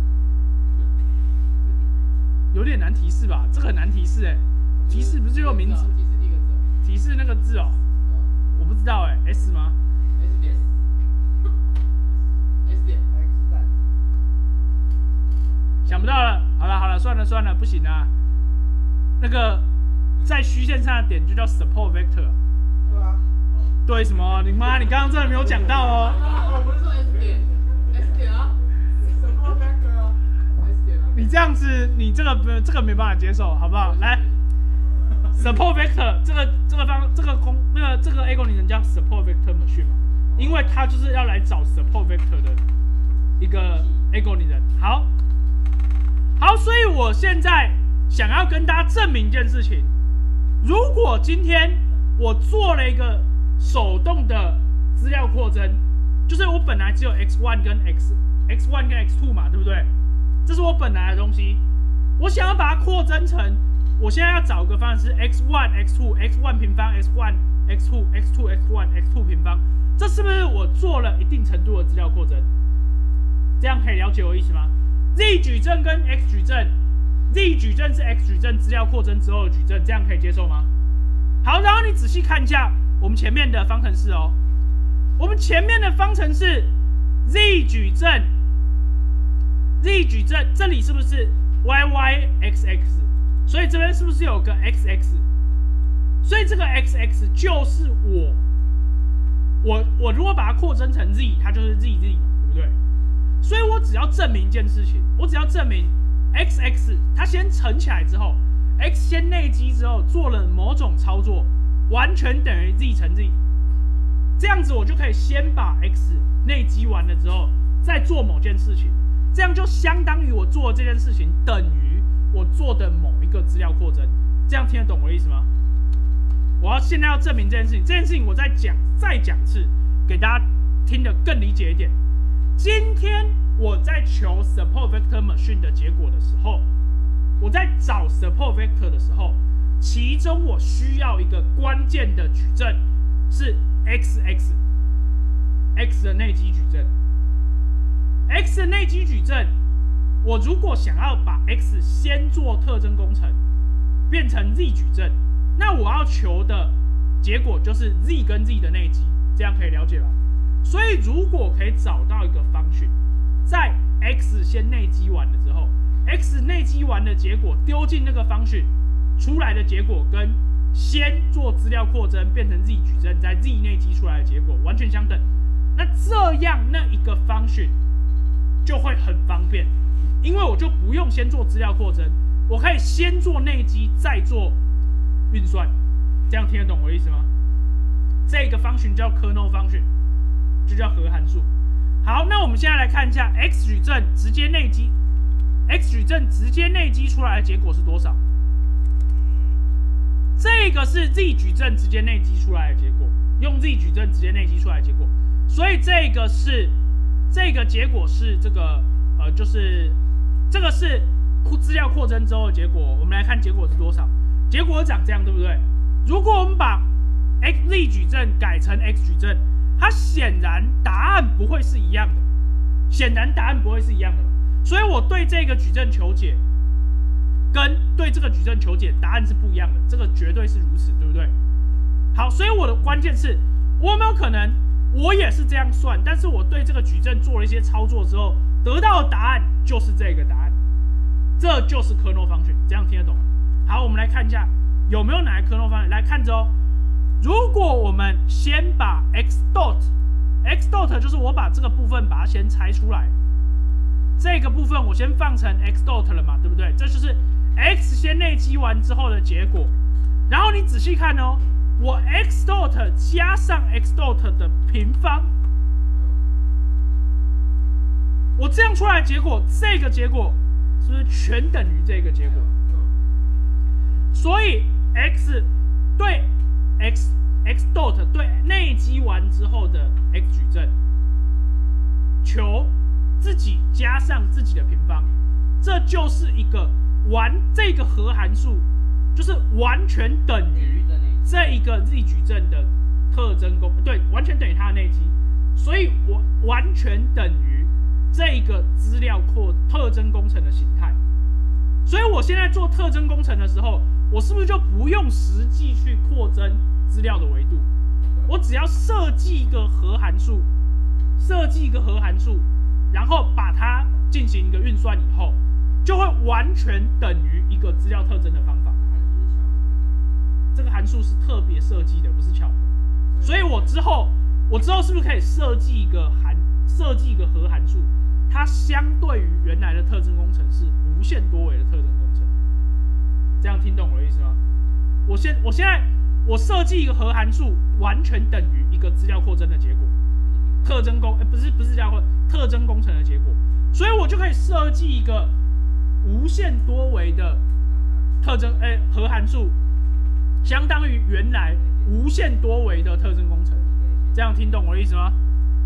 有点难提示吧？这个很难提示哎、欸。提示不是有名字？提示那个字哦、喔，我不知道哎、欸、，S 吗 ？S 点 ，S 点 X 站。 想不到了，好了，算了，不行啊。那个在虚线上的点就叫 support vector。 对啊。 对什么？你妈，你刚刚真的没有讲到哦、 喔。我不是说 S 点 ，S 点啊 ，support vector 啊 ，S 点啊。 你这样子，你这个没办法接受，好不好？来 ，support vector 这个 algorithm 叫 support vector machine 嘛，因为它就是要来找 support vector 的一个 algorithm。好，所以我现在想要跟大家证明一件事情：如果今天我做了一个手动的资料扩增，就是我本来只有 x1 跟 x2 嘛，对不对？这是我本来的东西，我想要把它扩增成，我现在要找个方案是 x1 平方 x1 x2 x1 x2 平方，这是不是我做了一定程度的资料扩增？这样可以了解我意思吗 ？z 矩阵跟 x 矩阵 ，z 矩阵是 x 矩阵资料扩增之后的矩阵，这样可以接受吗？好，然后你仔细看一下我们前面的方程式哦，我们前面的方程式 z 矩阵这里是不是 y_x_x？ 所以这边是不是有个 xx？ 所以这个 xx 就是我如果把它扩增成 z， 它就是 z 嘛，对不对？所以我只要证明一件事情，我只要证明 xx 它先乘起来之后 ，x 先内积之后做了某种操作，完全等于 z 乘 z， 这样子我就可以先把 x 内积完了之后，再做某件事情。这样就相当于我做的这件事情等于我做的某一个资料扩增，这样听得懂我的意思吗？我现在要证明这件事情，这件事情我再讲一次，给大家听得更理解一点。今天我在求 support vector machine 的结果的时候，我在找 support vector 的时候，其中我需要一个关键的矩阵是 xx，x 的内积矩阵。x 的内积矩阵，我如果想要把 x 先做特征工程，变成 z 矩阵，那我要求的结果就是 z 跟 z 的内积，这样可以了解吧？所以如果可以找到一个function，在 x 先内积完了之后 ，x 内积完的结果丢进那个function出来的结果，跟先做资料扩增变成 z 矩阵，在 z 内积出来的结果完全相等。那这样那一个 function 就会很方便，因为我就不用先做资料扩增，我可以先做内积，再做运算。这样听得懂我的意思吗？这个 function 叫 kernel function， 就叫核函数。好，那我们现在来看一下 x 矩阵直接内积 ，x 矩阵直接内积出来的结果是多少？这个是 z 矩阵直接内积出来的结果，用 z 矩阵直接内积出来的结果，所以这个结果是这个就是这个是资料扩增之后的结果。我们来看结果是多少？结果长这样，对不对？如果我们把 z 矩阵改成 x 矩阵，它显然答案不会是一样的，所以我对这个矩阵求解，跟对这个矩阵求解答案是不一样的，这个绝对是如此，对不对？好，所以我的关键是，我有没有可能我也是这样算，但是我对这个矩阵做了一些操作之后，得到的答案就是这个答案，这就是 kernel function， 这样听得懂吗？好，我们来看一下有没有哪个 kernel function， 来看着哦。如果我们先把 x dot 就是我把这个部分把它先拆出来，这个部分我先放成 x dot 了嘛，对不对？这就是 x 先内积完之后的结果。然后你仔细看哦，我 x dot 加上 x dot 的平方，我这样出来的结果，这个结果是不是全等于这个结果？所以 x 对 x dot 对内积完之后的 x 矩阵，求自己加上自己的平方，这就是一个这个核函数，就是完全等于这一个 z 矩阵的特征对，完全等于它的内积，所以我完全等于这个资料特征工程的形态。所以我现在做特征工程的时候，我是不是就不用实际去扩增资料的维度？我只要设计一个核函数，然后把它进行一个运算以后，就会完全等于一个资料特征的方法。这个函数是特别设计的，不是巧合。所以我之后是不是可以设计一个核函数？它相对于原来的特征工程是无限多维的特征工程，这样听懂我的意思吗？我现在设计一个核函数，完全等于一个资料扩增的结果，不是资料扩特征工程的结果，所以我就可以设计一个无限多维的核函数，相当于原来无限多维的特征工程，这样听懂我的意思吗？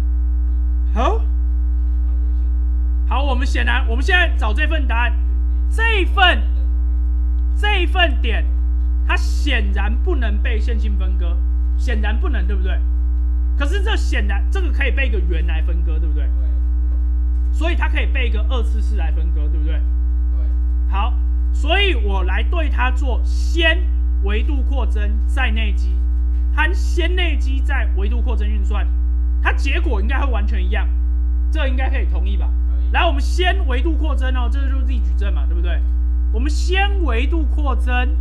好，我们现在找这份答案，这一份点，它显然不能被线性分割，显然不能，对不对？可是这个可以被一个圆来分割，对不对？所以它可以被一个二次式来分割，对不对？好，所以我来对它做先维度扩增再内积，和先内积再维度扩增运算，它结果应该会完全一样，这应该可以同意吧？来，我们先维度扩增哦，这就是 z 矩阵嘛，对不对？我们先维度扩增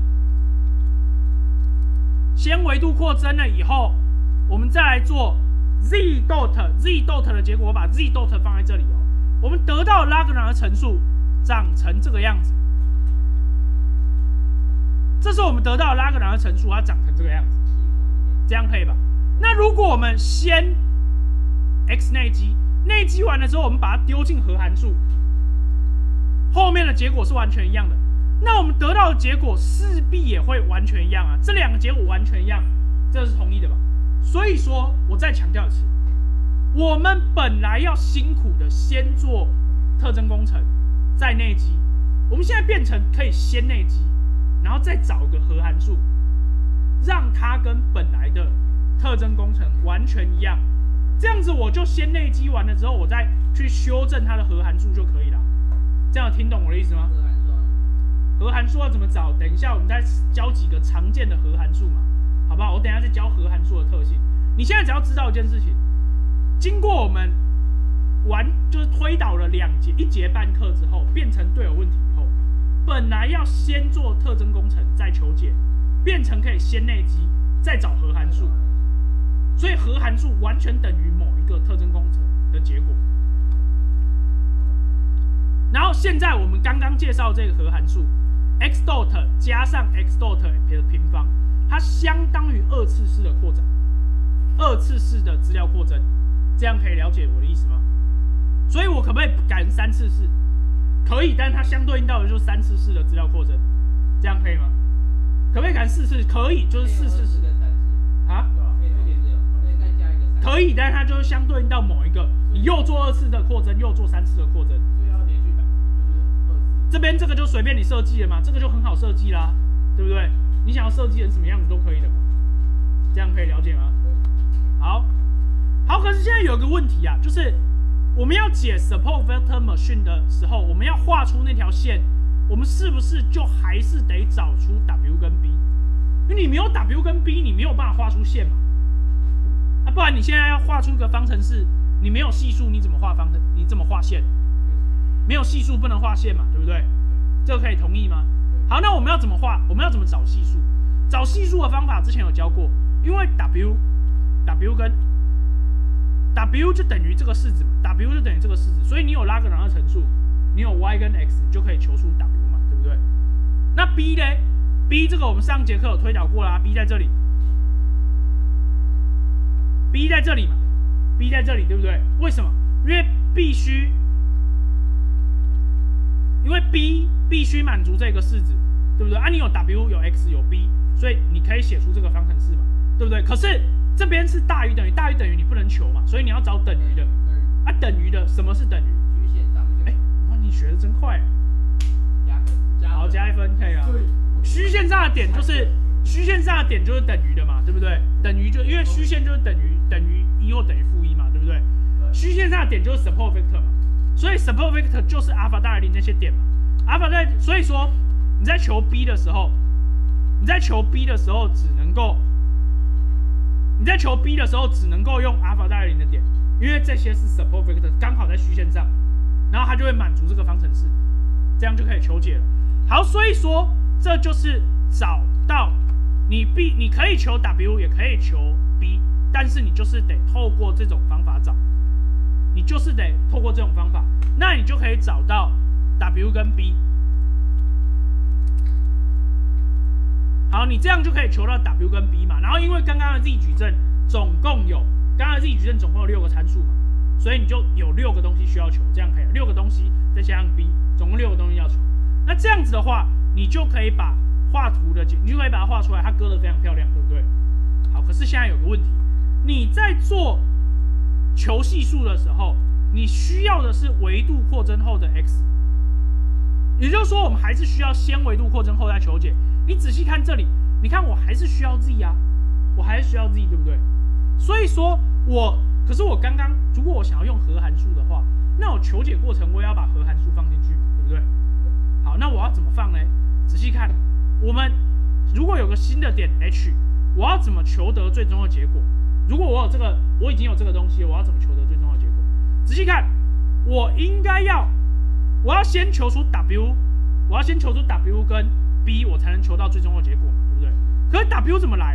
了以后，我们再来做 z dot 的结果，我把 z dot 放在这里哦。我们得到拉格朗的乘数长成这个样子，这是我们得到拉格朗的乘数，它长成这个样子，这样可以吧？那如果我们先 x 内积完了之后，我们把它丢进核函数，后面的结果是完全一样的。那我们得到的结果势必也会完全一样啊，这两个结果完全一样，这是同意的吧？所以说，我再强调一次，我们本来要辛苦的先做特征工程，再内积，我们现在变成可以先内积，然后再找个核函数，让它跟本来的特征工程完全一样。这样子我就先内积完了之后，我再去修正它的核函数就可以了。这样听懂我的意思吗？核函数要怎么找？等一下我们再教几个常见的核函数嘛。 好不好？我等一下再教核函数的特性。你现在只要知道一件事情，经过我们就是推导了1节半课之后，变成对有问题以后，本来要先做特征工程再求解，变成可以先内积再找核函数，所以核函数完全等于某一个特征工程的结果。然后现在我们刚刚介绍这个核函数 x dot 加上 x dot 的平方，它相当于2次式的扩展，2次式的资料扩增，这样可以了解我的意思吗？所以我可不可以改成3次式？可以，但是它相对应到的就是3次式的资料扩增，这样可以吗？可不可以改成4次？可以，就是4次式啊。可以，但是它就是相对应到某一个，你又做2次的扩增，又做3次的扩增。 所以要连续打，就是2次。 这边这个就随便你设计了嘛，这个就很好设计啦，对不对？你想要设计成什么样子都可以的嘛，这样可以了解吗？好，可是现在有个问题啊，就是我们要解 support vector machine 的时候，我们要画出那条线，我们是不是就还是得找出 W 跟 B？ 因为你没有 W 跟 B， 你没有办法画出线嘛。不然你现在要画出一个方程式，你没有系数，你怎么画方程？你怎么画线？没有系数不能画线嘛，对不对？这个可以同意吗？好，那我们要怎么画？我们要怎么找系数？找系数的方法之前有教过，因为 W 跟 W 就等于这个式子嘛 ，W 就等于这个式子，所以你有拉格朗日乘数，你有 y 跟 x， 你就可以求出 W 嘛，对不对？那 B 呢 ？B 这个我们上节课有推导过啦 ，B 在这里。B 在这里嘛 ，B 在这里，对不对？为什么？因为B 必须满足这个式子，对不对？啊，你有 W 有 x 有 B， 所以你可以写出这个方程式嘛，对不对？可是这边是大于等于，大于等于你不能求嘛，所以你要找等于的。啊，等于的什么是等于？ 虚线上就。 哇，你学的真快啊！好，加1分可以啊。虚线上的点就是等于的嘛，对不对？等于就因为虚线就是等于1或等于-1嘛，对不对？虚线上的点就是 support vector 嘛，所以 support vector 就是阿尔法大于0那些点嘛。所以说你在求 B 的时候，只能够用阿尔法大于0的点，因为这些是 support vector 刚好在虚线上，然后它就会满足这个方程式，这样就可以求解了。好，所以说这就是找到你可以求 W 也可以求 B， 但是你就是得透过这种方法找，那你就可以找到 W 跟 B。好，你这样就可以求到 W 跟 B 嘛。然后因为刚刚的 Z 矩阵总共有6个参数嘛，所以你就有6个东西需要求，这样可以6个东西再加上 B， 总共6个东西要求。那这样子的话，你就可以把画图的，你就可以把它画出来，它割得非常漂亮，对不对？好，可是现在有个问题，你在做求系数的时候，你需要的是维度扩增后的 x， 也就是说，我们还是需要先维度扩增后再求解。你仔细看这里，你看我还是需要 z 啊，对不对？所以说可是我刚刚如果我想要用核函数的话，那我求解过程我也要把核函数放进去嘛，对不对？好，那我要怎么放呢？仔细看，我们如果有个新的点 H， 我要怎么求得最终的结果？如果我已经有这个东西，我要怎么求得最终的结果？仔细看，我要先求出 W， 我要先求出 W 跟 B， 我才能求到最终的结果嘛，对不对？可是 W 怎么来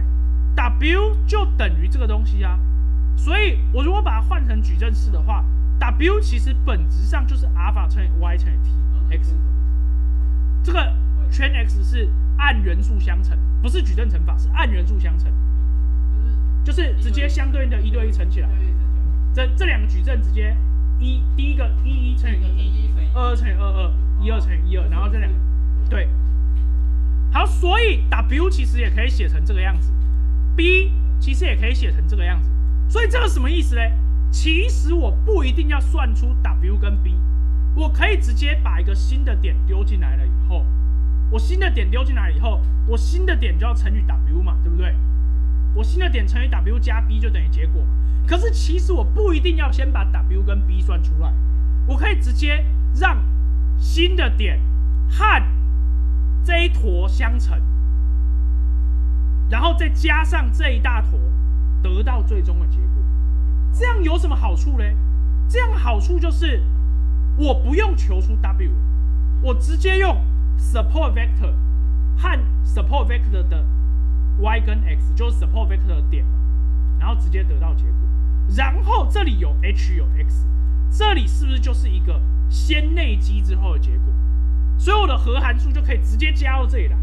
？W 就等于这个东西啊，所以我如果把它换成矩阵式的话 ，W 其实本质上就是阿尔法乘以 y 乘以 t，x。这个圈 x 是按元素相乘，不是矩阵乘法，是按元素相乘，就是直接相对应的1对1乘起来。这两个矩阵直接第一个11乘以11，22乘以22，12乘以12，然后这两个对。好，所以 W 其实也可以写成这个样子 ，B 其实也可以写成这个样子。所以这个什么意思呢？其实我不一定要算出 W 跟 B， 我可以直接把一个新的点丢进来了以后，我新的点就要乘以 W 嘛，对不对？我新的点乘以 W 加 B 就等于结果嘛。可是其实我不一定要先把 W 跟 B 算出来，我可以直接让新的点和这一坨相乘， 然后再加上这一大坨，得到最终的结果。这样有什么好处嘞？这样好处就是我不用求出 W， 我直接用 support vector 和 support vector 的 y 跟 x， 就是 support vector 的点嘛，然后直接得到结果。然后这里有 h 有 x， 这里是不是就是一个先内积之后的结果？所以我的和函数就可以直接加到这里来。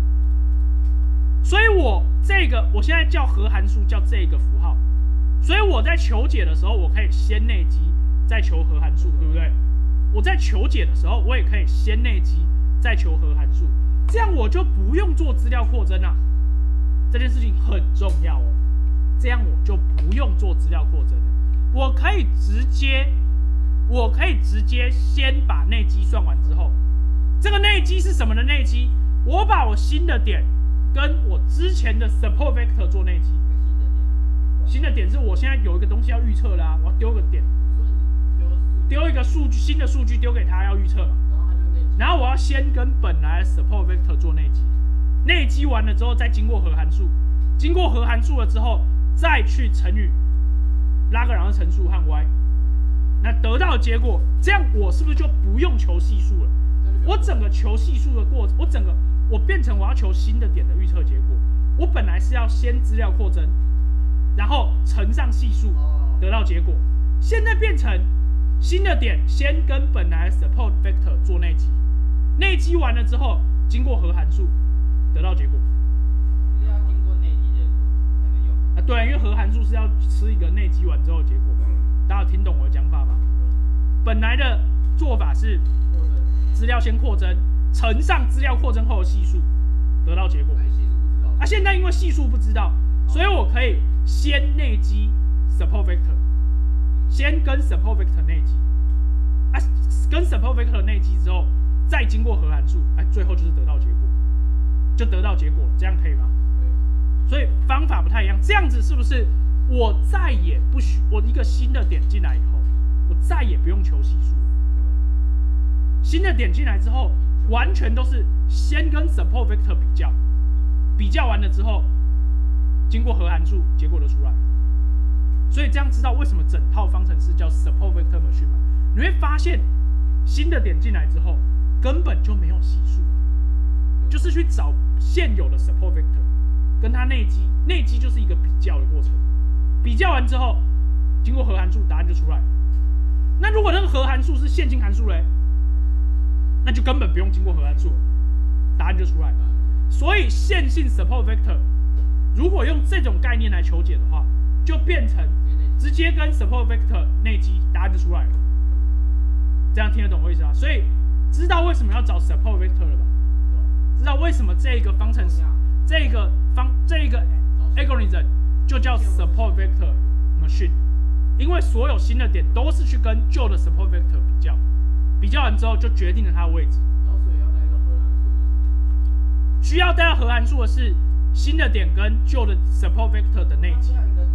所以我现在叫和函数叫这个符号，所以我在求解的时候，我可以先内积再求和函数，对不对？我在求解的时候，我也可以先内积再求和函数，这样我就不用做资料扩增了。这件事情很重要哦，这样我就不用做资料扩增了，我可以直接先把内积算完之后，这个内积是什么的内积？我把我新的点跟我之前的 support vector 做内积。新的点是我现在有一个东西要预测啦，我要丢个点，丢一个数据，新的数据丢给他要预测嘛。然后我要先跟本来的 support vector 做内积，内积完了之后再经过和函数，经过和函数了之后再去乘以拉格朗日乘数和 y， 那得到的结果，这样我是不是就不用求系数了？我整个求系数的过程，我变成我要求新的点的预测结果，我本来是要先资料扩增，然后乘上系数得到结果，现在变成新的点先跟本来 support vector 做内积，内积完了之后经过和函数得到结果。 就是要经过内积结果才能用啊，对，因为和函数是要吃一个内积完之后的结果。大家有听懂我的讲法吗？本来的做法是资料先扩增，乘上资料扩增后的系数得到结果。啊，现在因为系数不知道，所以我可以先内积 support vector， 先跟 support vector 内积，啊，跟 support vector 内积之后，再经过和函数，哎，最后就是得到结果，就得到结果了，这样可以吗？所以方法不太一样，这样子是不是我再也不需我一个新的点进来以后，我再也不用求系数了？新的点进来之后，完全都是先跟 support vector 比较，比较完了之后，经过和函数，结果就出来。所以这样知道为什么整套方程式叫 support vector machine 吗？你会发现新的点进来之后，根本就没有系数，就是去找现有的 support vector， 跟它内积，内积就是一个比较的过程。比较完之后，经过和函数，答案就出来。那如果那个和函数是线性函数嘞，那就根本不用经过和函数，答案就出来。所以线性 support vector 如果用这种概念来求解的话，就变成直接跟 support vector 内积，答案就出来了。这样听得懂我意思啊？所以知道为什么要找 support vector 了吧？知道为什么这个方程式，这个 algorithm 就叫 support vector machine， 因为所有新的点都是去跟旧的 support vector 比较，比较完之后就决定了它的位置。 然后所以要带到和函数， 需要带到和函数的是新的点跟旧的 support vector 的内积。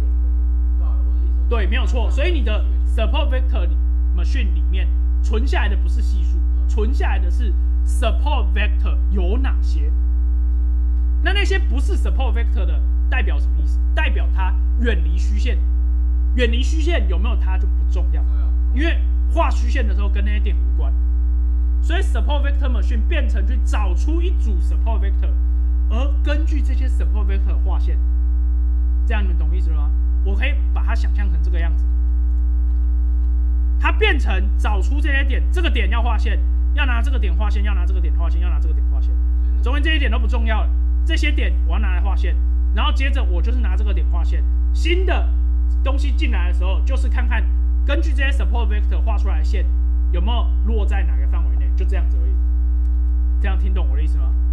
对，没有错。所以你的 support vector machine 里面存下来的不是系数，存下来的是 support vector 有哪些。那些不是 support vector 的代表什么意思？代表它远离虚线。远离虚线有没有它就不重要，因为画虚线的时候跟那些点无关。所以 support vector machine 变成去找出一组 support vector， 而根据这些 support vector 画线。这样你们懂意思了吗？我可以把它想象成这个样子，它变成找出这些点，这个点要画线，要拿这个点画线，要拿这个点画线，要拿这个点画线。中间这一点都不重要了，这些点我要拿来画线，然后接着我就是拿这个点画线。新的东西进来的时候，就是看看根据这些 support vector 画出来的线有没有落在哪个范围内，就这样子而已。这样听懂我的意思吗？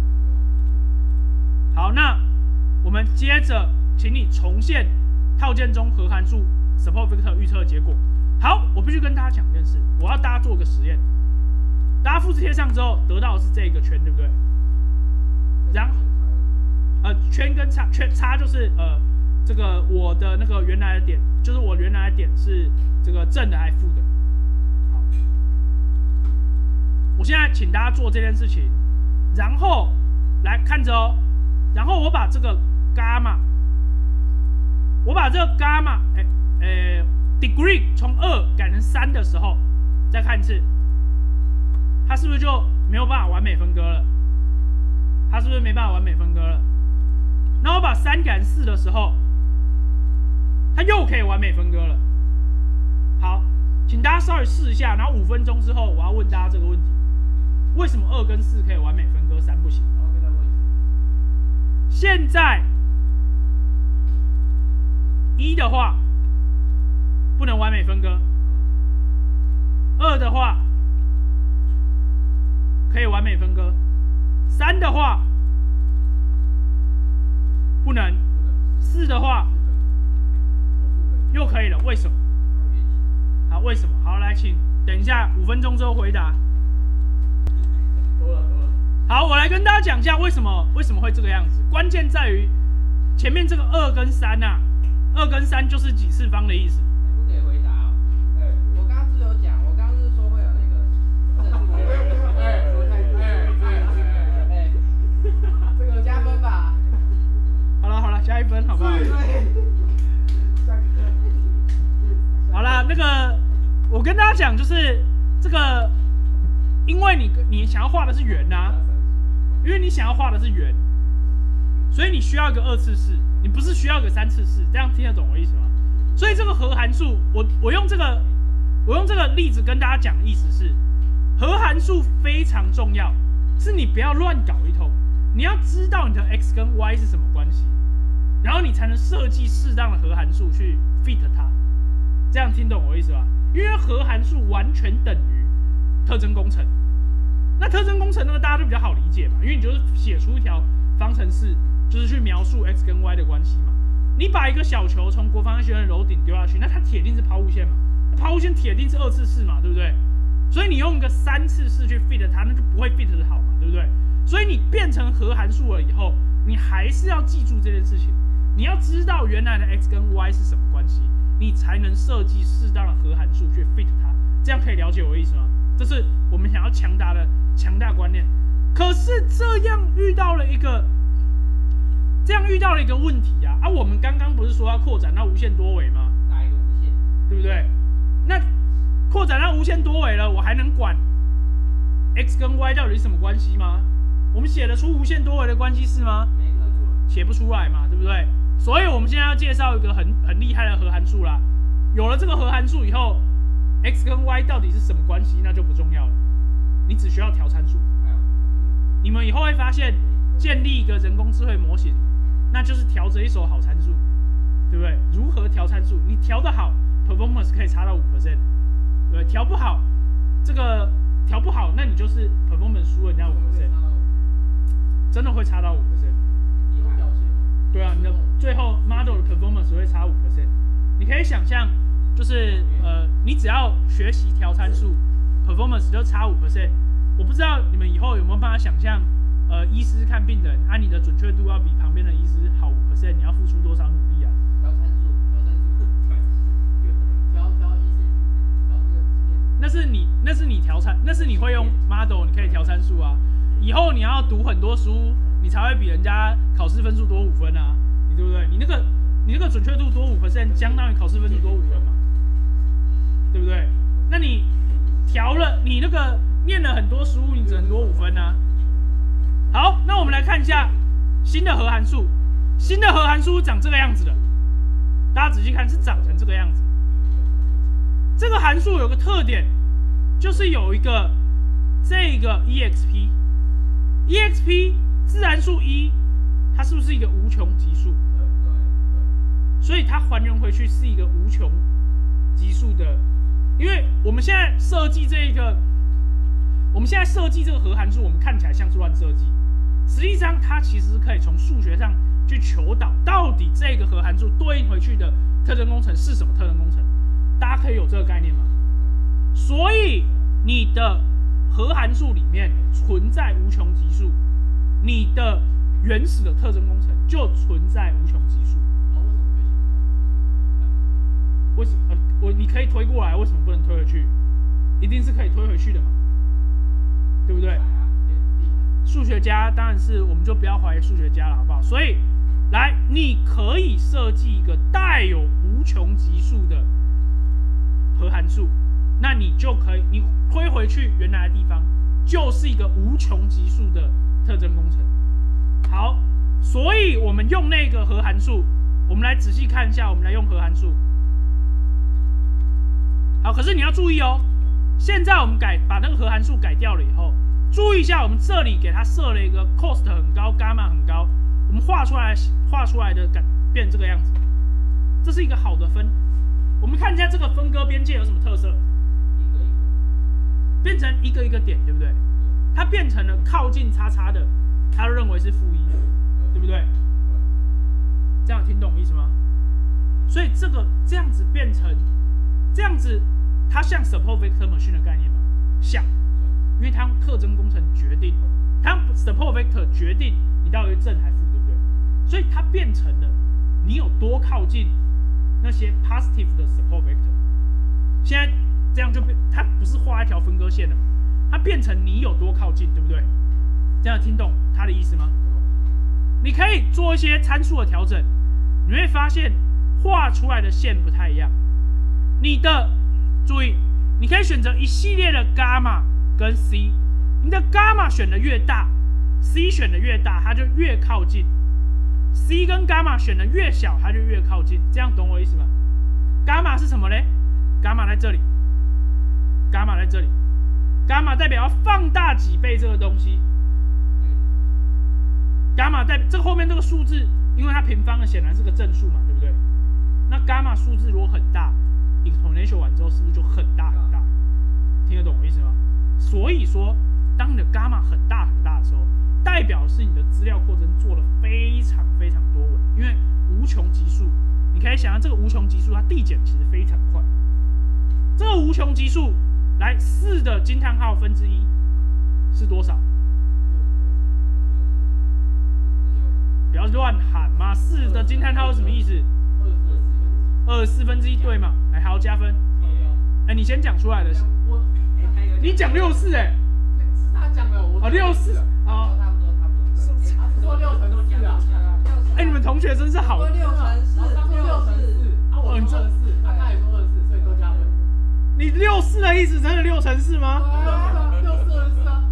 好，那我们接着请你重现套件中和函数 support vector 预测的结果。好，我必须跟大家讲一件事，我要大家做个实验。大家复制贴上之后，得到的是这个圈，对不对？然后，圈跟叉，叉就是这个我的那个原来的点，就是我原来的点是这个正的还是负的？好，我现在请大家做这件事情，然后来看着哦， 然后我把这个伽马，degree 从2改成3的时候，再看一次，它是不是就没有办法完美分割了？它是不是没办法完美分割了？然后我把3改成4的时候，它又可以完美分割了。好，请大家稍微试一下，然后5分钟之后，我要问大家这个问题：为什么2跟4可以完美分割，3不行？现在1的话不能完美分割，2的话可以完美分割，3的话不能，4的话又可以了，为什么？好，为什么？好，来，请等一下5分钟之后回答。好，我来跟大家讲一下为什么会这个样子。关键在于前面这个2跟3啊，2跟3就是几次方的意思。 不给回答哦。我刚刚是有讲，我刚刚是说会有那个正数。这个加分吧。 好了，加1分，好不好？好啦，那个我跟大家讲，就是这个，因为你想要画的是圆啊。因为你想要画的是圆，所以你需要一个2次式，你不是需要一个3次式，这样听得懂我意思吗？所以这个和函数，我用这个例子跟大家讲的意思是，和函数非常重要，是你不要乱搞一通，你要知道你的 x 跟 y 是什么关系，然后你才能设计适当的和函数去 fit 它，这样听懂我意思吧？因为和函数完全等于特征工程。那特征工程那个大家就比较好理解嘛，因为你就是写出一条方程式，就是去描述 x 跟 y 的关系嘛。你把一个小球从国防学院的楼顶丢下去，那它铁定是抛物线嘛，抛物线铁定是2次式嘛，对不对？所以你用一个3次式去 fit 它，那就不会 fit 得好嘛，对不对？所以你变成和函数了以后，你还是要记住这件事情，你要知道原来的 x 跟 y 是什么关系，你才能设计适当的和函数去 fit 它，这样可以了解我的意思吗？这是我们想要强大观念。可是这样遇到了一个问题啊！我们刚刚不是说要扩展到无限多维吗？ 打一个无限， 对不对？那扩展到无限多维了，我还能管 x 跟 y 到底是什么关系吗？我们写得出无限多维的关系式吗？写不出来嘛，对不对？所以我们现在要介绍一个很厉害的和函数啦。有了这个和函数以后， x 跟 y 到底是什么关系，那就不重要了，你只需要调参数。你们以后会发现，建立一个人工智慧模型，那就是调着一手好参数，对不对？如何调参数？你调得好 ，performance 可以差到5%，对不对？调不好，那你就是 performance 输人家5%，真的会差到5%。对啊，你的最后 model 的 performance 会差5%。你可以想象。就是你只要学习调参数 ，performance 就差5%。我不知道你们以后有没有办法想象，医师看病人，你的准确度要比旁边的医师好5%，你要付出多少努力啊？ 调参数，调医师，调那个。 那是你调参，那是你会用 model， 你可以调参数啊。以后你要读很多书，你才会比人家考试分数多5分啊，对不对？你那个准确度多5%，相当于考试分数多5分嘛。对不对？那你调了，你那个念了很多书，你只能多5分啊。好，那我们来看一下新的和函数。新的和函数长这个样子的，大家仔细看，是长成这个样子。这个函数有个特点，就是有一个这个 exp 自然数1，它是不是一个无穷级数？所以它还原回去是一个无穷级数的。因为我们现在设计这个和函数，我们看起来像是乱设计，实际上它其实可以从数学上去求导，到底这个和函数对应回去的特征工程是什么特征工程？大家可以有这个概念吗？所以你的和函数里面存在无穷级数，你的原始的特征工程就存在无穷级数。为什么？你可以推过来，为什么不能推回去？一定是可以推回去的嘛，对不对？ 数学家当然是我们就不要怀疑数学家了，好不好？所以来，你可以设计一个带有无穷级数的和函数，那你就可以你推回去原来的地方，就是一个无穷级数的特征工程。好，所以我们用那个和函数，我们来仔细看一下，我们来用和函数。好，可是你要注意哦，现在我们把那个和函数改掉了以后，注意一下，我们这里给它设了一个 cost 很高 ，gamma 很高，我们画出来的变这个样子，这是一个好的分。我们看一下这个分割边界有什么特色？变成一个一个点，对不对？它变成了靠近叉叉的，它认为是-1，对不对？这样听懂我意思吗？所以这样子变成这样子，它像 support vector machine 的概念吗？像，因为它用特征工程决定，它用 support vector 决定你到底是正还是负，对不对？所以它变成了你有多靠近那些 positive 的 support vector。现在这样就变，它不是画一条分割线了嘛？它变成你有多靠近，对不对？这样听懂它的意思吗？你可以做一些参数的调整，你会发现画出来的线不太一样。注意，你可以选择一系列的 gamma 跟 c， 你的 gamma 选的越大 ，c 选的越大，它就越靠近 ；c 跟 gamma 选的越小，它就越靠近。这样懂我意思吗 ？gamma 是什么嘞 ？gamma 在这里 ，gamma 在这里 ，gamma 代表要放大几倍这个东西。gamma 代表这个后面这个数字，因为它平方的显然是个正数嘛，对不对？那 gamma 数字如果很大 ，exponential 完之后是不是就很大很大？听得懂我意思吗？所以说，当你的 gamma 很大很大的时候，代表是你的资料扩增做了非常非常多维，因为无穷级数，你可以想象这个无穷级数它递减其实非常快。这个无穷级数来4的惊叹号分之1是多少？不要乱喊嘛！4的惊叹号是什么意思？24分之1对吗？哎，好加分。哎，你先讲出来的。你讲64哎。 是他讲的，我 64啊。 他说6乘4啊。 哎，你们同学真是好。 6乘4，他说6乘4，啊我说24，他也说24，所以都加分。 你64的意思真的6乘4吗？ 对啊，6乘4啊。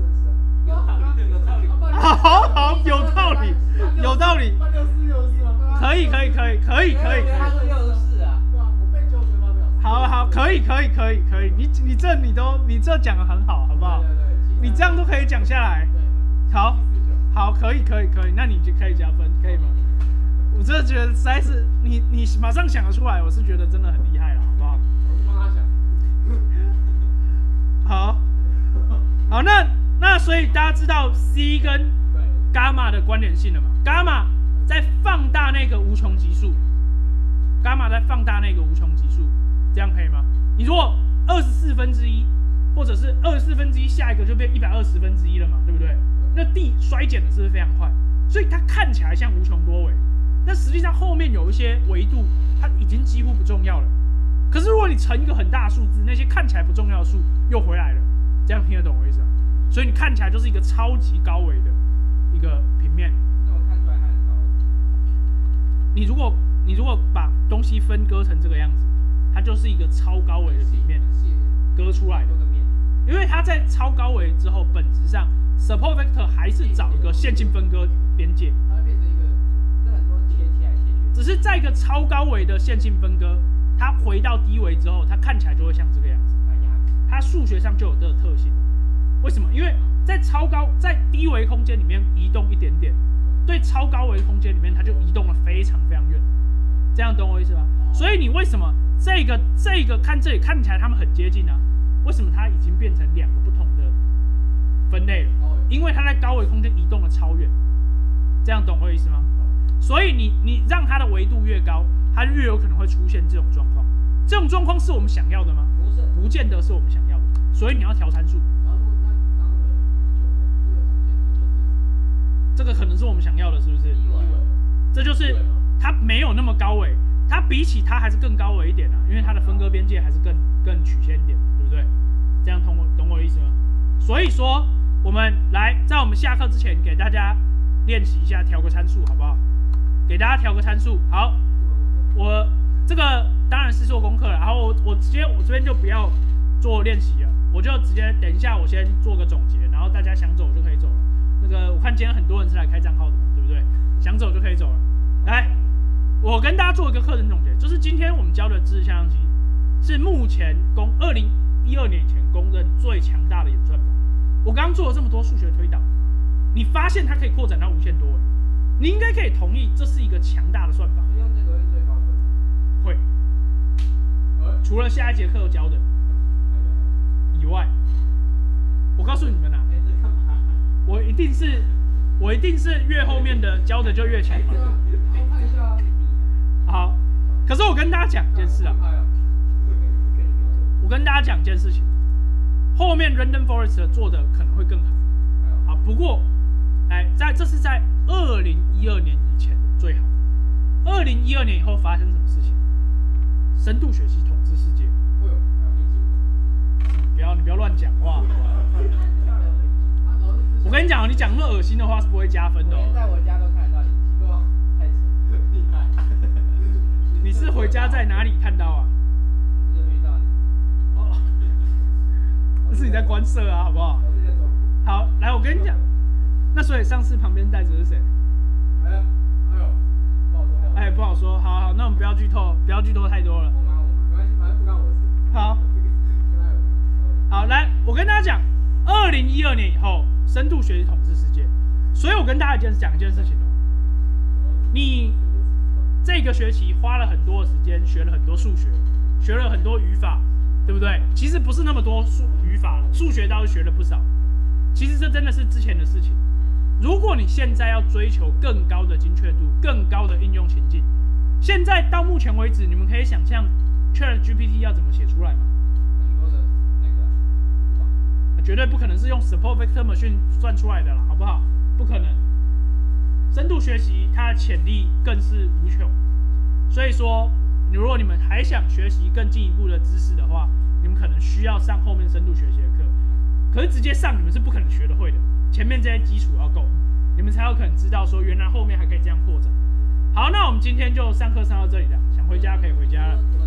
好，有道理，有道理。可以。 他是64啊。对啊，我背90吗？ 好，可以。你这讲的很好，好不好？ 对。 你这样都可以讲下来。好，可以。那你就可以加分，可以吗？我真的觉得实在是你马上想得出来，我是觉得真的很厉害了，好不好？ 我是帮他想。 好，那所以大家知道 C 跟 gamma 的关联性了嘛 ？gamma 在放大那个无穷级数 ，gamma 在放大那个无穷级数，这样可以吗？你如果24分之1，或者是24分之1，下一个就变120分之1了嘛，对不对？那衰减的是不是非常快？所以它看起来像无穷多维，但实际上后面有一些维度，它已经几乎不重要了。可是如果你乘一个很大的数字，那些看起来不重要的数又回来了，这样听得懂我意思吗？所以你看起来就是一个超级高维的一个平面。 那我看出来它很高。 你如果把东西分割成这个样子，它就是一个超高维的平面割出来的。因为它在超高维之后，本质上 support vector 还是找一个线性分割边界。 它会变成一个，那很多切来切去。 只是在一个超高维的线性分割，它回到低维之后，它看起来就会像这个样子。它数学上就有这个特性。为什么？因为在低维空间里面移动一点点，对超高维空间里面它就移动了非常非常远。这样懂我意思吗？所以你为什么这个看这里看起来它们很接近啊？为什么它已经变成2个不同的分类了？因为它在高维空间移动了超远。这样懂我意思吗？所以你让它的维度越高，它越有可能会出现这种状况。这种状况是我们想要的吗？ 不是， 不见得是我们想要的。所以你要调参数。这个可能是我们想要的，是不是？这就是它没有那么高维，它比起它还是更高维一点啊，因为它的分割边界还是更曲线一点，对不对？这样懂我意思吗？所以说我们来在我们下课之前给大家练习一下调个参数，好不好？给大家调个参数。好，我这个当然是做功课了，然后我直接我这边就不要做练习了，我就直接等一下我先做个总结，然后大家想走就可以走了。那个我看今天很多人是来开账号的嘛，对不对？想走就可以走了。来，我跟大家做一个课程总结，就是今天我们教的知识相机是目前2012年以前公认最强大的演算法。我刚刚做了这么多数学推导，你发现它可以扩展到无限多维，你应该可以同意这是一个强大的算法。 用这个会最高分。 会，除了下一节课要教的以外，我告诉你们啊， 这干嘛？ 我一定是越后面的教的就越强。 我看一下啊。 好，可是我跟大家讲一件事啊，我跟大家讲一件事情，后面 Random Forest 做的可能会更好。啊，不过，这是在2012年以前最好。2012年以后发生什么事情？深度学习统治世界。你不要乱讲话。我跟你讲，你讲那么恶心的话是不会加分的。 在我家都看得到你，太扯，厉害。 你是回家在哪里看到啊？ 我就遇到你。 哦，这是你在观测啊，好不好？好，来，我跟你讲，那所以上次旁边带着是谁？不好说。好，那我们不要剧透，不要剧透太多了。 我妈，没关系，反正不干我的事。 好，好，来，我跟大家讲，2012年以后，深度学习统治世界。所以我跟大家讲一件事情哦，你这个学期花了很多的时间，学了很多数学，学了很多语法，对不对？其实不是那么多语法，数学倒是学了不少。其实这真的是之前的事情。如果你现在要追求更高的精确度、更高的应用情境，现在到目前为止，你们可以想象 ChatGPT 要怎么写出来吗？ 很多的那个， 绝对不可能是用 Support Vector Machine 算出来的啦，好不好？不可能。深度学习它的潜力更是无穷，所以说，如果你们还想学习更进一步的知识的话，你们可能需要上后面深度学习的课。可是直接上你们是不可能学得会的，前面这些基础要够，你们才有可能知道说原来后面还可以这样扩展。好，那我们今天就上课上到这里了，想回家可以回家了。